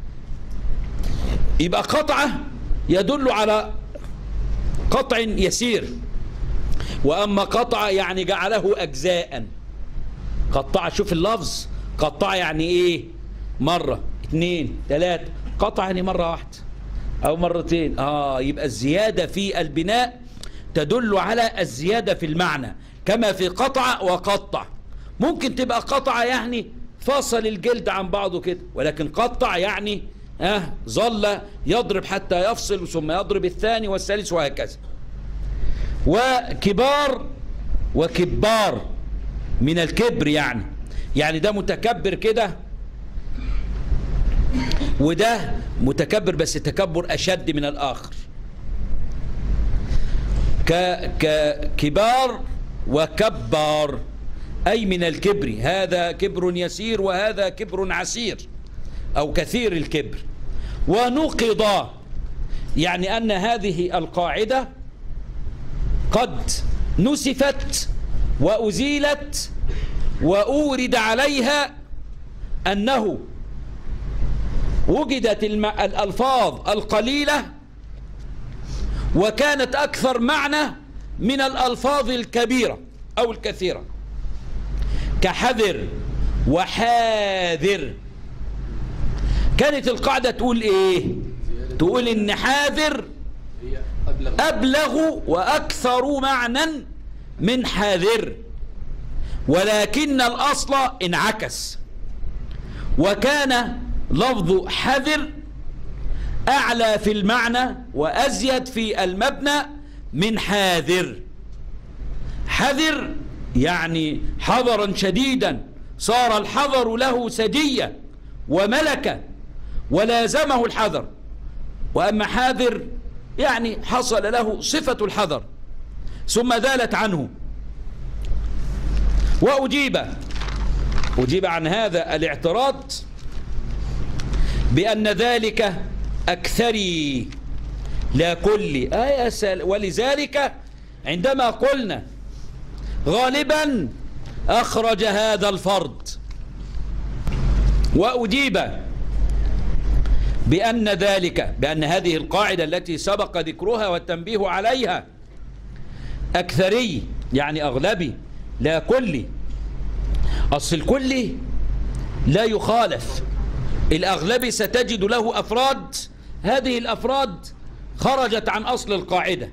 يبقى قطع يدل على قطع يسير. وأما قطع يعني جعله أجزاء. قطع، شوف اللفظ، قطع يعني إيه؟ مرة 2 3. قطع يعني مرة واحدة أو مرتين. يبقى الزيادة في البناء تدل على الزيادة في المعنى، كما في قطع وقطع. ممكن تبقى قطع يعني فاصل الجلد عن بعضه كده، ولكن قطع يعني ظل يضرب حتى يفصل، ثم يضرب الثاني والثالث وهكذا. وكبار وكبار من الكبر، يعني ده متكبر كده، وده متكبر بس تكبر أشد من الآخر. ككبار وكبار، أي من الكبر، هذا كبر يسير وهذا كبر عسير أو كثير الكبر. ونقض، يعني أن هذه القاعدة قد نسفت وأزيلت وأورد عليها أنه وجدت الألفاظ القليلة وكانت أكثر معنى من الألفاظ الكبيرة أو الكثيرة، كحذر وحاذر. كانت القاعدة تقول إيه؟ تقول إن حاذر أبلغ وأكثر معنى من حاذر، ولكن الأصل انعكس، وكان لفظ حذر أعلى في المعنى وأزيد في المبنى من حاذر. حذر يعني حذرا شديدا، صار الحذر له سجية وملكة ولازمه الحذر. وأما حاذر يعني حصل له صفة الحذر ثم زالت عنه. وأجيب عن هذا الاعتراض بأن ذلك أكثري لا كلي. ولذلك عندما قلنا غالبا أخرج هذا الفرد. وأجيب بأن ذلك، بأن هذه القاعدة التي سبق ذكرها والتنبيه عليها أكثري يعني أغلبي لا كلي. أصل الكلي لا يخالف، الأغلبي ستجد له أفراد، هذه الأفراد خرجت عن أصل القاعدة.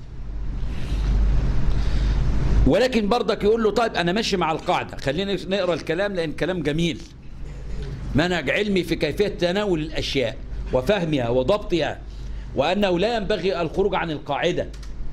ولكن برضك يقول له طيب أنا ماشي مع القاعدة، خلينا نقرأ الكلام لأن كلام جميل، منهج علمي في كيفية تناول الأشياء وفهمها وضبطها، وأنه لا ينبغي الخروج عن القاعدة.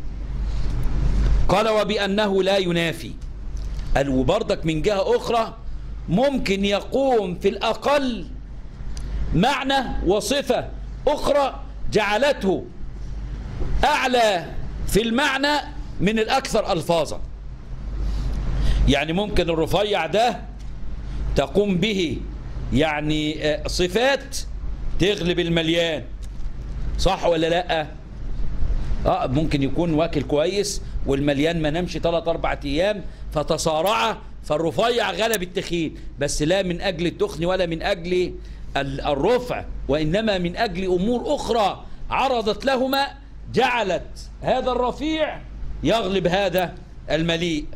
قال وبأنه لا ينافي. قال وبرضك من جهة أخرى ممكن يقوم في الأقل معنى وصفة أخرى جعلته أعلى في المعنى من الأكثر ألفاظا. يعني ممكن الرفيع ده تقوم به يعني صفات تغلب المليان، صح ولا لا؟ ممكن يكون واكل كويس والمليان ما نامش 3-4 أيام فتصارع، فالرفيع غلب التخين، بس لا من أجل التخن ولا من أجل الرفع، وإنما من أجل أمور أخرى عرضت لهما جعلت هذا الرفيع يغلب هذا المليء.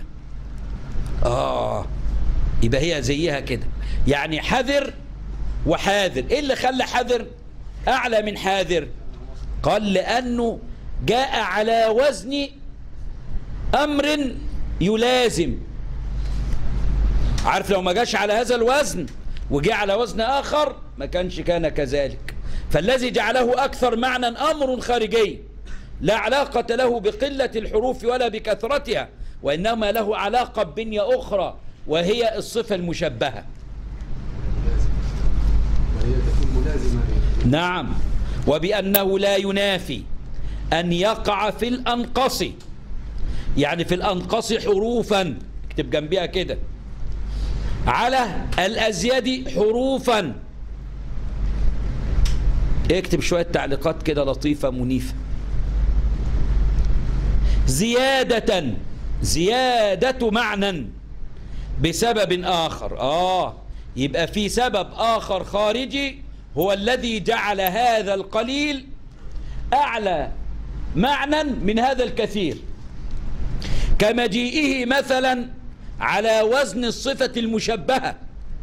يبقى هي زيها كده، يعني حذر وحاذر. إيه اللي خلى حذر أعلى من حاذر؟ قال لأنه جاء على وزن أمر يلازم. عارف لو ما جاش على هذا الوزن وجاء على وزن آخر ما كان كذلك. فالذي جعله أكثر معنى أمر خارجي لا علاقة له بقلة الحروف ولا بكثرتها، وإنما له علاقة ببنية أخرى وهي الصفة المشبهة. وهي تكون ملازمة. نعم. وبأنه لا ينافي أن يقع في الأنقص، يعني في الأنقص حروفا، اكتب جنبها كده، على الأزيد حروفا. اكتب شوية تعليقات كده لطيفة منيفة. زيادة معنى بسبب آخر. يبقى في سبب آخر خارجي هو الذي جعل هذا القليل أعلى معنى من هذا الكثير، كمجيئه مثلا على وزن الصفة المشبهة،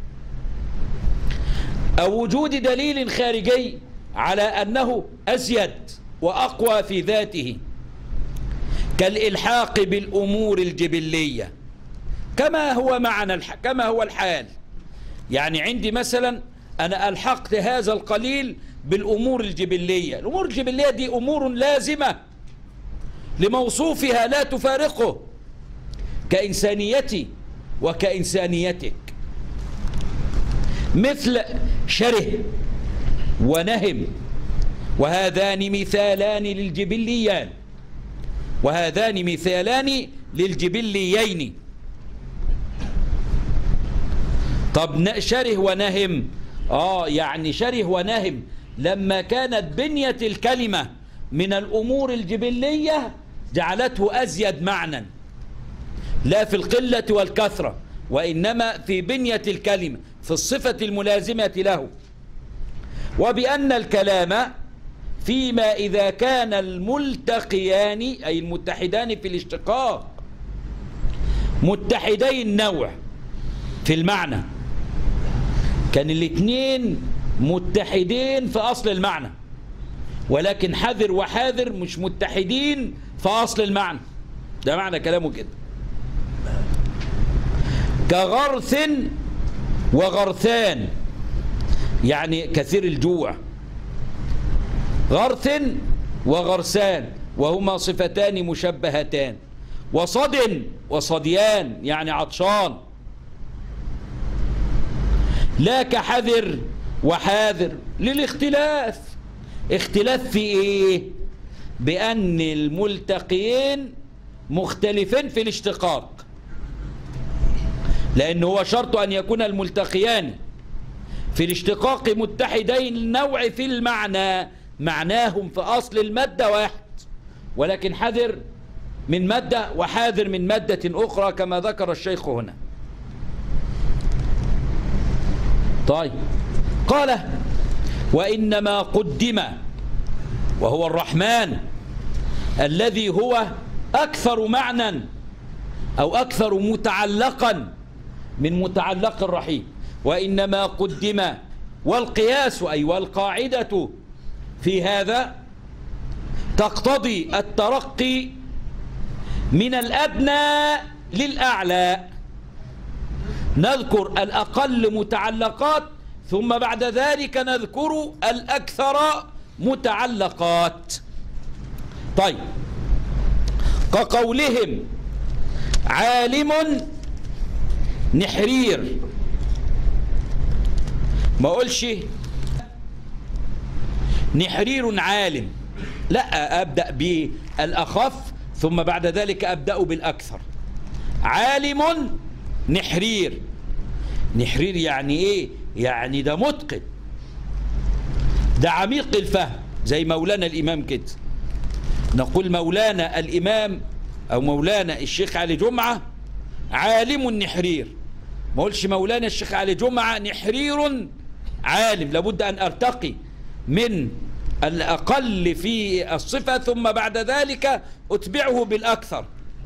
أو وجود دليل خارجي على أنه أزيد وأقوى في ذاته، كالإلحاق بالأمور الجبلية كما هو الحال. يعني عندي مثلا أنا ألحقت هذا القليل بالأمور الجبلية. الأمور الجبلية دي أمور لازمة لموصوفها لا تفارقه، كإنسانيتي وكإنسانيتك، مثل شره ونهم، وهذان مثالان للجبليين. طب شره ونهم، يعني شره ونهم لما كانت بنية الكلمة من الأمور الجبلية جعلته أزيد معنى، لا في القلة والكثرة، وإنما في بنية الكلمة، في الصفة الملازمة له. وبأن الكلام فيما إذا كان الملتقيان أي المتحدان في الاشتقاق متحدي النوع في المعنى، كان الاثنين متحدين في أصل المعنى، ولكن حذر وحاذر مش متحدين في أصل المعنى. ده معنى كلامه كده. كغرث وغرثان، يعني كثير الجوع. غرث وغرسان وهما صفتان مشبهتان. وصد وصديان، يعني عطشان. لا كحذر وحاذر للاختلاف. اختلاف في ايه؟ بأن الملتقيين مختلفين في الاشتقاق، لأن هو شرط أن يكون الملتقيان في الاشتقاق متحدين النوع في المعنى، معناهم في أصل المادة واحد، ولكن حذر من مادة وحاذر من مادة أخرى كما ذكر الشيخ هنا. طيب، قال وإنما قدم، وهو الرحمن الذي هو أكثر معنى أو أكثر متعلقا من متعلق الرحيم. وإنما قدم، والقياس أي والقاعدة في هذا تقتضي الترقي من الأدنى للأعلى. نذكر الأقل متعلقات ثم بعد ذلك نذكر الأكثر متعلقات. طيب، كقولهم عالم نحرير، ما أقولش نحرير عالم، لا، أبدأ بالأخف ثم بعد ذلك أبدأ بالأكثر. عالم نحرير. نحرير يعني إيه؟ يعني ده متقن، ده عميق الفهم، زي مولانا الإمام كده. نقول مولانا الإمام أو مولانا الشيخ علي جمعة عالم نحرير، ما أقولش مولانا الشيخ علي جمعة نحرير عالم. لابد أن أرتقي من الأقل في الصفة ثم بعد ذلك أتبعه بالأكثر.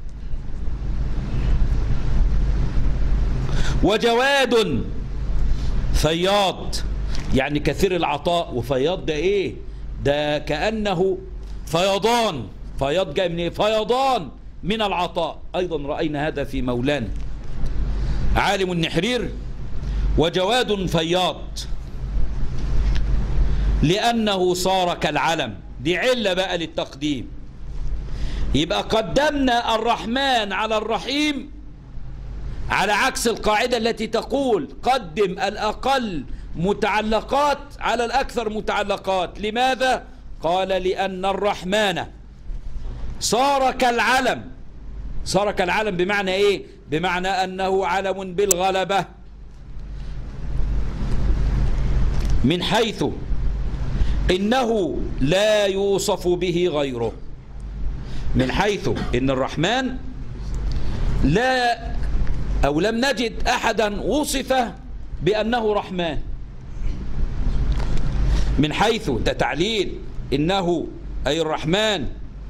وجواد فياض، يعني كثير العطاء. وفياض ده إيه؟ ده كأنه فيضان. فياض جاي من إيه؟ فيضان من العطاء. أيضا رأينا هذا في مولانا. عالم النحرير وجواد فياض، لأنه صار كالعلم. دي علة بقى للتقديم. يبقى قدمنا الرحمن على الرحيم على عكس القاعدة التي تقول قدم الأقل متعلقات على الأكثر متعلقات. لماذا؟ قال لأن الرحمن صار كالعلم. صار كالعلم بمعنى إيه؟ بمعنى أنه علم بالغلبة، من حيث إنه لا يوصف به غيره. من حيث إن الرحمن لا أو لم نجد أحدا وصف بأنه رحمن، من حيث تتعليل إنه أي الرحمن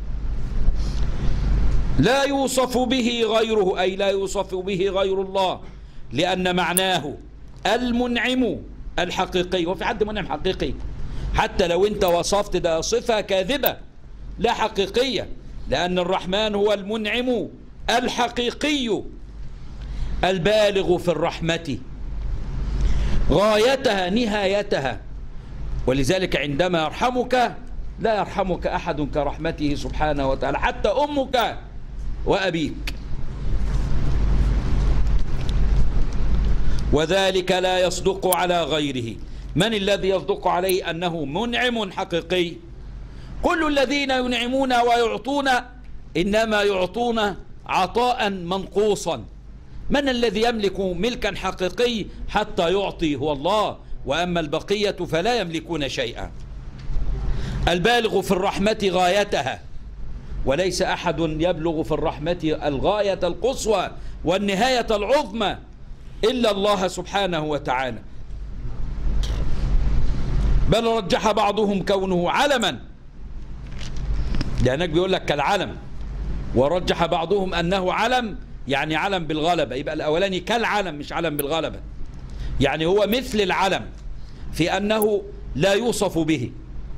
لا يوصف به غيره، أي لا يوصف به غير الله، لأن معناه المنعم الحقيقي. وفي حد منعم حقيقي؟ حتى لو انت وصفت ده صفة كاذبة لا حقيقية، لأن الرحمن هو المنعم الحقيقي البالغ في الرحمة غايتها نهايتها. ولذلك عندما يرحمك لا يرحمك أحد كرحمته سبحانه وتعالى، حتى أمك وأبيك. وذلك لا يصدق على غيره. من الذي يصدق عليه أنه منعم حقيقي؟ كل الذين ينعمون ويعطون إنما يعطون عطاء منقوصا. من الذي يملك ملكا حقيقي حتى يعطي؟ هو الله، وأما البقية فلا يملكون شيئا. البالغ في الرحمة غايتها، وليس أحد يبلغ في الرحمة الغاية القصوى والنهاية العظمى إلا الله سبحانه وتعالى. بل رجح بعضهم كونه علما، لأنك بيقول لك كالعلم، ورجح بعضهم أنه علم يعني علم بالغلبة، يبقى الأولاني كالعلم مش علم بالغلبة، يعني هو مثل العلم في أنه لا يوصف به،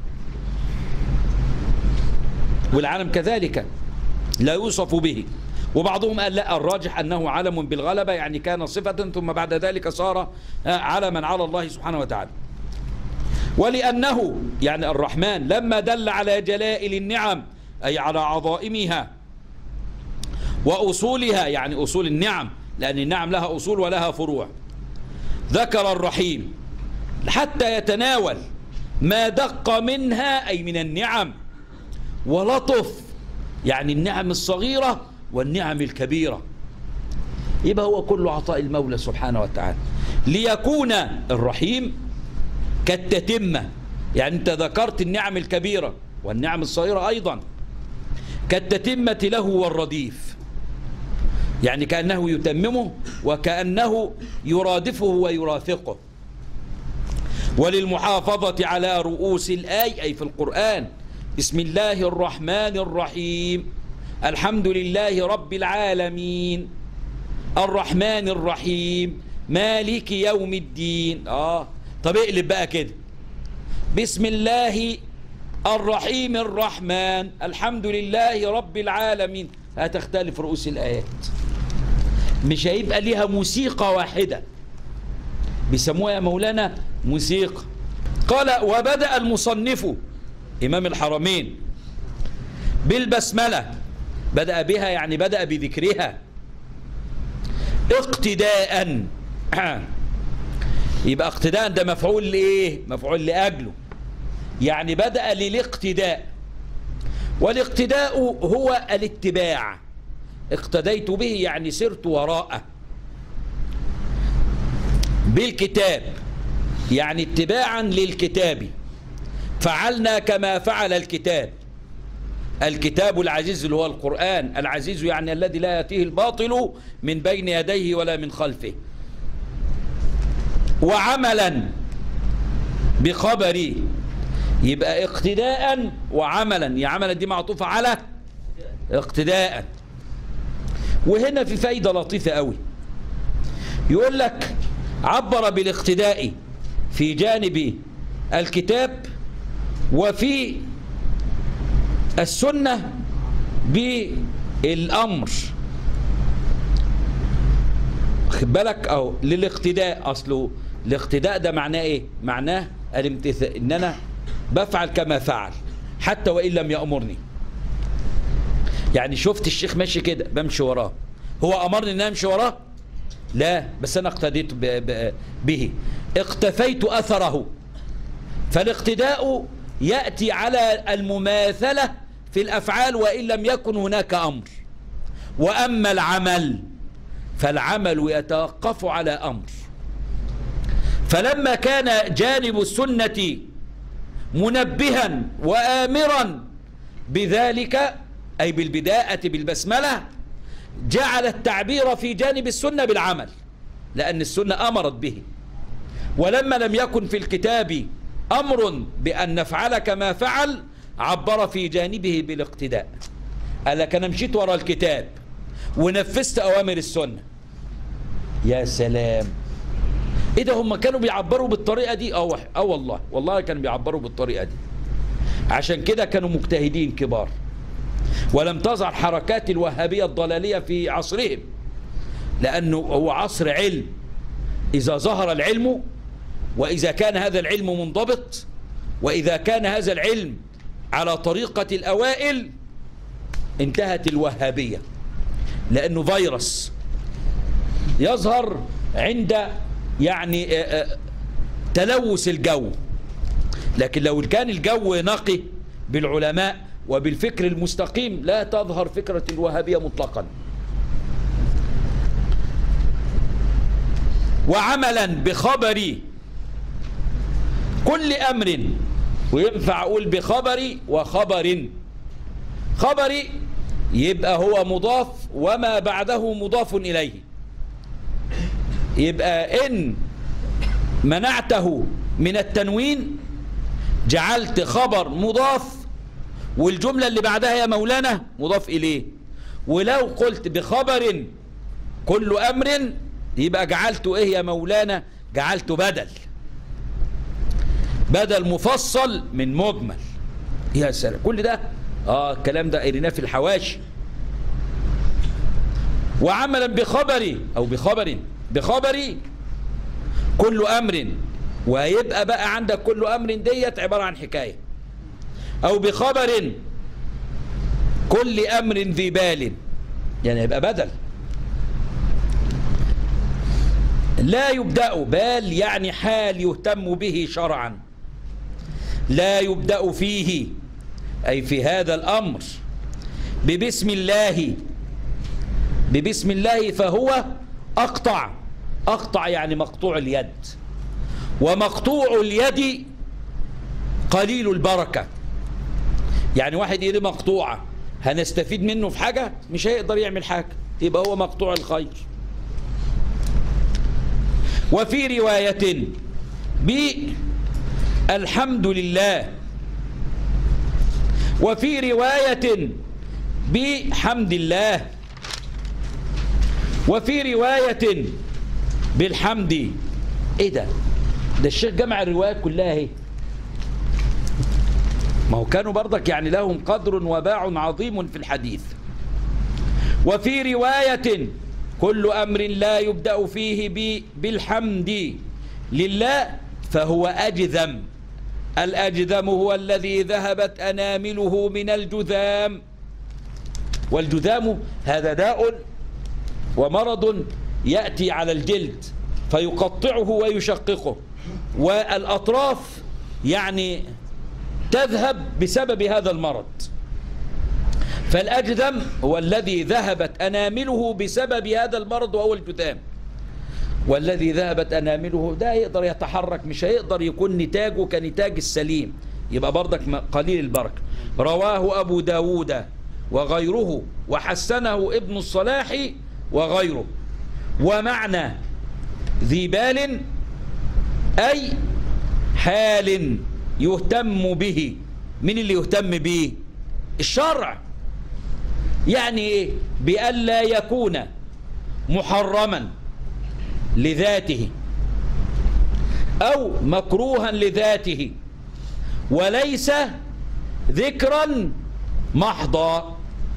والعلم كذلك لا يوصف به. وبعضهم قال لا، الراجح أنه علم بالغلبة، يعني كان صفة ثم بعد ذلك صار علما على الله سبحانه وتعالى. ولأنه يعني الرحمن لما دل على جلائل النعم أي على عظائمها وأصولها، يعني أصول النعم، لأن النعم لها أصول ولها فروع، ذكر الرحيم حتى يتناول ما دق منها أي من النعم، ولطف يعني النعم الصغيرة والنعم الكبيرة، يبقى هو كل عطاء المولى سبحانه وتعالى، ليكون الرحيم كالتتمة، يعني أنت ذكرت النعم الكبيرة والنعم الصغيرة أيضا، كالتتمة له والرديف، يعني كأنه يتممه وكأنه يرادفه ويرافقه. وللمحافظة على رؤوس الآي أي في القرآن، بسم الله الرحمن الرحيم، الحمد لله رب العالمين، الرحمن الرحيم، مالك يوم الدين. طب اقلب بقى كده، بسم الله الرحيم الرحمن، الحمد لله رب العالمين، هتختلف رؤوس الآيات، مش هيبقى ليها موسيقى واحدة، بيسموها يا مولانا موسيقى. قال وبدأ المصنف إمام الحرمين بالبسملة، بدأ بها يعني بدأ بذكرها اقتداء. يبقى اقتداء ده مفعول لإيه؟ مفعول لأجله، يعني بدأ للاقتداء، والاقتداء هو الاتباع، اقتديت به يعني سرت وراءه، بالكتاب يعني اتباعا للكتاب، فعلنا كما فعل الكتاب، الكتاب العزيز اللي هو القرآن، العزيز يعني الذي لا يأتيه الباطل من بين يديه ولا من خلفه. وعملا بخبري، يبقى اقتداء وعملا، يا عملا دي معطوفة على اقتداء. وهنا في فايدة لطيفة قوي، يقول لك عبر بالاقتداء في جانب الكتاب وفي السنة بالأمر، خد بالك أو للاقتداء. أصله الاقتداء ده معناه إيه؟ معناه الامتثال، إن أنا بفعل كما فعل حتى وإن لم يأمرني. يعني شفت الشيخ ماشي كده بمشي وراه، هو أمرني أن أمشي وراه؟ لا، بس أنا اقتديت به، اقتفيت أثره. فالاقتداء يأتي على المماثلة في الأفعال وإن لم يكن هناك أمر. وأما العمل فالعمل يتوقف على أمر. فلما كان جانب السنة منبها وآمرا بذلك أي بالبداءة بالبسملة، جعل التعبير في جانب السنة بالعمل، لأن السنة أمرت به. ولما لم يكن في الكتاب أمر بأن نفعل كما فعل، عبر في جانبه بالاقتداء، قال لك أنا مشيت وراء الكتاب ونفذت أوامر السنة. يا سلام، إيه ده؟ هم كانوا بيعبروا بالطريقة دي؟ والله كانوا بيعبروا بالطريقة دي. عشان كده كانوا مجتهدين كبار، ولم تظهر حركات الوهابية الضلالية في عصرهم، لأنه هو عصر علم. إذا ظهر العلم، وإذا كان هذا العلم منضبط، وإذا كان هذا العلم على طريقة الأوائل، انتهت الوهابية، لأنه فيروس يظهر عند يعني تلوث الجو. لكن لو كان الجو نقي بالعلماء وبالفكر المستقيم، لا تظهر فكرة الوهابية مطلقا. وعملا بخبر كل أمر، وينفع أقول بخبري وخبر. خبري يبقى هو مضاف وما بعده مضاف إليه، يبقى إن منعته من التنوين جعلت خبر مضاف والجملة اللي بعدها يا مولانا مضاف إليه. ولو قلت بخبر كل أمر يبقى جعلته إيه يا مولانا؟ جعلته بدل مفصل من مجمل. يا سلام، كل ده الكلام ده قريناه في الحواشي. وعملا بخبري أو بخبري كل أمر، ويبقى بقى عندك كل أمر ديت عبارة عن حكاية. أو بخبر كل أمر ذي بال، يعني يبقى بدل. لا يبدأ، بال يعني حال يهتم به شرعا. لا يبدأ فيه أي في هذا الأمر ببسم الله فهو أقطع يعني مقطوع اليد. ومقطوع اليد قليل البركة. يعني واحد ايده مقطوعة هنستفيد منه في حاجة؟ مش هيقدر يعمل حاجة، يبقى هو مقطوع الخير. وفي رواية بالحمد لله، وفي رواية بحمد الله، وفي رواية بالحمد. ايه ده الشيخ جمع الروايات كلها اهي. ما هو كانوا برضك يعني لهم قدر وباع عظيم في الحديث. وفي رواية كل أمر لا يبدأ فيه بالحمد لله فهو أجذم. الأجذم هو الذي ذهبت أنامله من الجذام. والجذام هذا داء ومرض يأتي على الجلد فيقطعه ويشققه، والأطراف يعني تذهب بسبب هذا المرض. فالأجذم هو الذي ذهبت أنامله بسبب هذا المرض وهو الجذام. والذي ذهبت أنامله ده يقدر يتحرك، مش هيقدر يكون نتاجه كنتاج السليم، يبقى برضك قليل البركة. رواه أبو داود وغيره وحسنه ابن الصلاح وغيره. ومعنى ذي بال أي حال يهتم به. من اللي يهتم به؟ الشرع. يعني ايه؟ بألا يكون محرما لذاته أو مكروها لذاته وليس ذكرا محضا.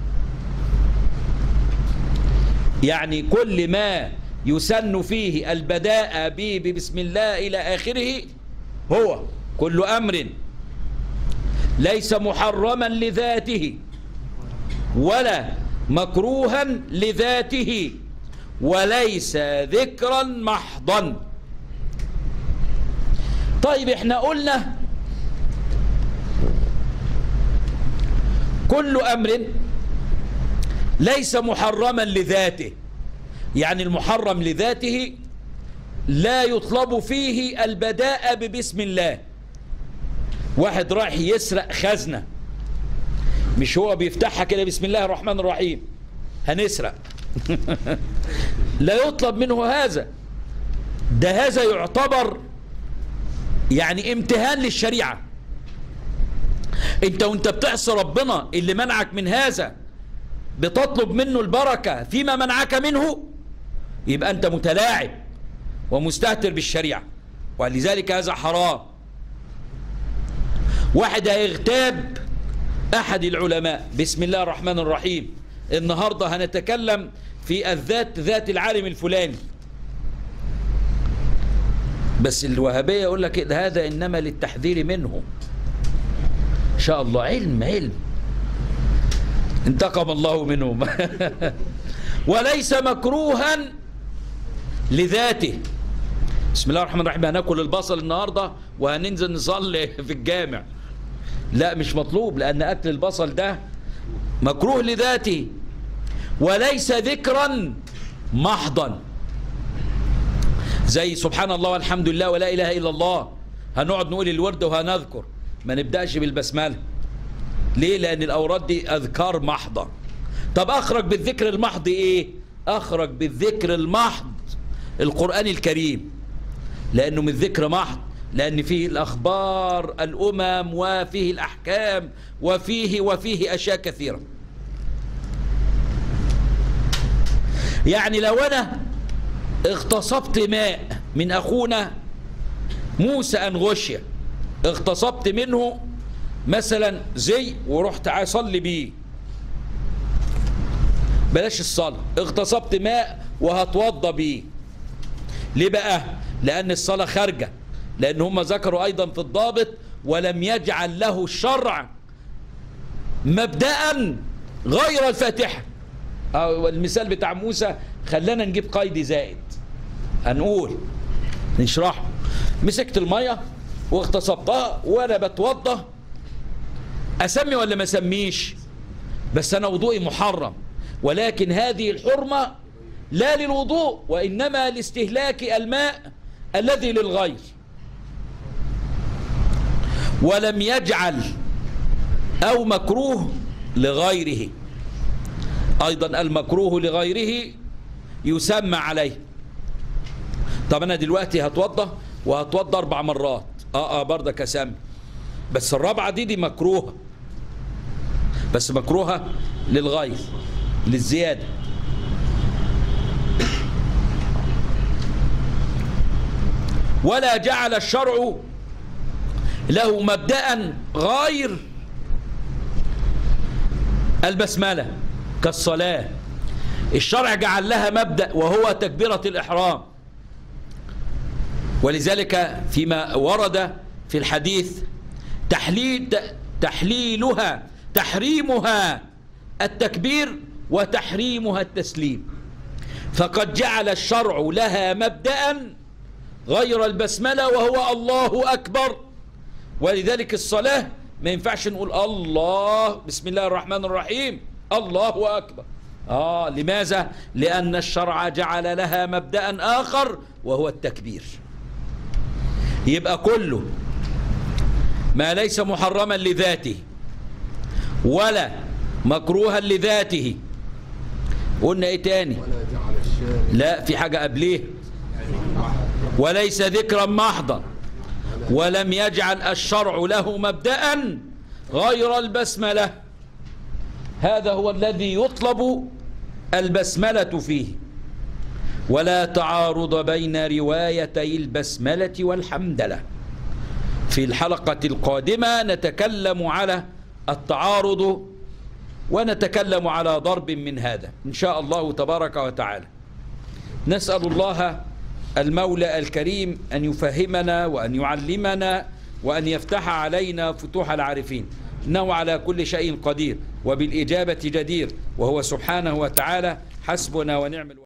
يعني كل ما يسن فيه البداء به ببسم الله إلى آخره هو كل أمر ليس محرما لذاته ولا مكروها لذاته وليس ذكرا محضا. طيب احنا قلنا كل أمر ليس محرما لذاته، يعني المحرم لذاته لا يطلب فيه البداء ببسم الله. واحد رايح يسرق خزنة، مش هو بيفتحها كده بسم الله الرحمن الرحيم هنسرق لا يطلب منه هذا. ده هذا يعتبر يعني امتهان للشريعة. انت وانت بتعصي ربنا اللي منعك من هذا بتطلب منه البركة فيما منعك منه، يبقى انت متلاعب ومستهتر بالشريعة، ولذلك هذا حرام. واحد هيغتاب أحد العلماء بسم الله الرحمن الرحيم، النهاردة هنتكلم في الذات، ذات العالم الفلاني، بس الوهابية يقول لك هذا إنما للتحذير منه. إن شاء الله علم انتقم الله منهم وليس مكروها لذاته. بسم الله الرحمن الرحيم هناكل البصل النهاردة وهننزل نصلي في الجامع، لا مش مطلوب، لأن أكل البصل ده مكروه لذاته وليس ذكرا محضا. زي سبحان الله والحمد لله ولا إله إلا الله، هنقعد نقول الورد وهنذكر، ما نبدأش بالبسملة. ليه؟ لأن الأوراد دي أذكار محضة. طب أخرج بالذكر المحض إيه؟ أخرج بالذكر المحض القرآن الكريم، لأنه من ذكر محض لأن فيه الأخبار الأمم وفيه الأحكام وفيه أشياء كثيرة. يعني لو أنا اغتصبت ماء من أخونا موسى أنغشيا، اغتصبت منه مثلا زي ورحت أصلي بيه، بلاش الصلاة، اغتصبت ماء وهتوضى بيه. ليه بقى؟ لأن الصلاة خارجة، لأن هم ذكروا أيضا في الضابط ولم يجعل له الشرع مبدأ غير الفاتحة. المثال بتاع موسى خلانا نجيب قيد زائد، هنقول نشرحه. مسكت المية واغتصبتها وأنا بتوضى، أسمي ولا ما أسميش؟ بس أنا وضوئي محرم، ولكن هذه الحرمة لا للوضوء وإنما لاستهلاك الماء الذي للغير. ولم يجعل أو مكروه لغيره، أيضا المكروه لغيره يسمى عليه. طب أنا دلوقتي هتوضى وهتوضى 4 مرات، برضك أسمي، بس الرابعة دي مكروهة، بس مكروهة للغير، للزيادة. ولا جعل الشرع له مبدأ غير البسملة كالصلاة. الشرع جعل لها مبدأ وهو تكبيرة الإحرام، ولذلك فيما ورد في الحديث تحريمها التكبير وتحريمها التسليم، فقد جعل الشرع لها مبدأ غير البسملة وهو الله أكبر. ولذلك الصلاة ما ينفعش نقول الله بسم الله الرحمن الرحيم الله أكبر. لماذا؟ لأن الشرع جعل لها مبدأ آخر وهو التكبير. يبقى كله ما ليس محرما لذاته ولا مكروها لذاته. قلنا ايه تاني؟ لا، في حاجة قبليه، وليس ذكرا محضا، ولم يجعل الشرع له مبدأ غير البسملة. هذا هو الذي يطلب البسملة فيه. ولا تعارض بين روايتي البسملة والحمدلة. في الحلقة القادمة نتكلم على التعارض ونتكلم على ضرب من هذا إن شاء الله تبارك وتعالى. نسأل الله المولى الكريم أن يفهمنا وأن يعلمنا وأن يفتح علينا فتوح العارفين، إنه على كل شيء قدير وبالإجابة جدير، وهو سبحانه وتعالى حسبنا ونعم الوكيل.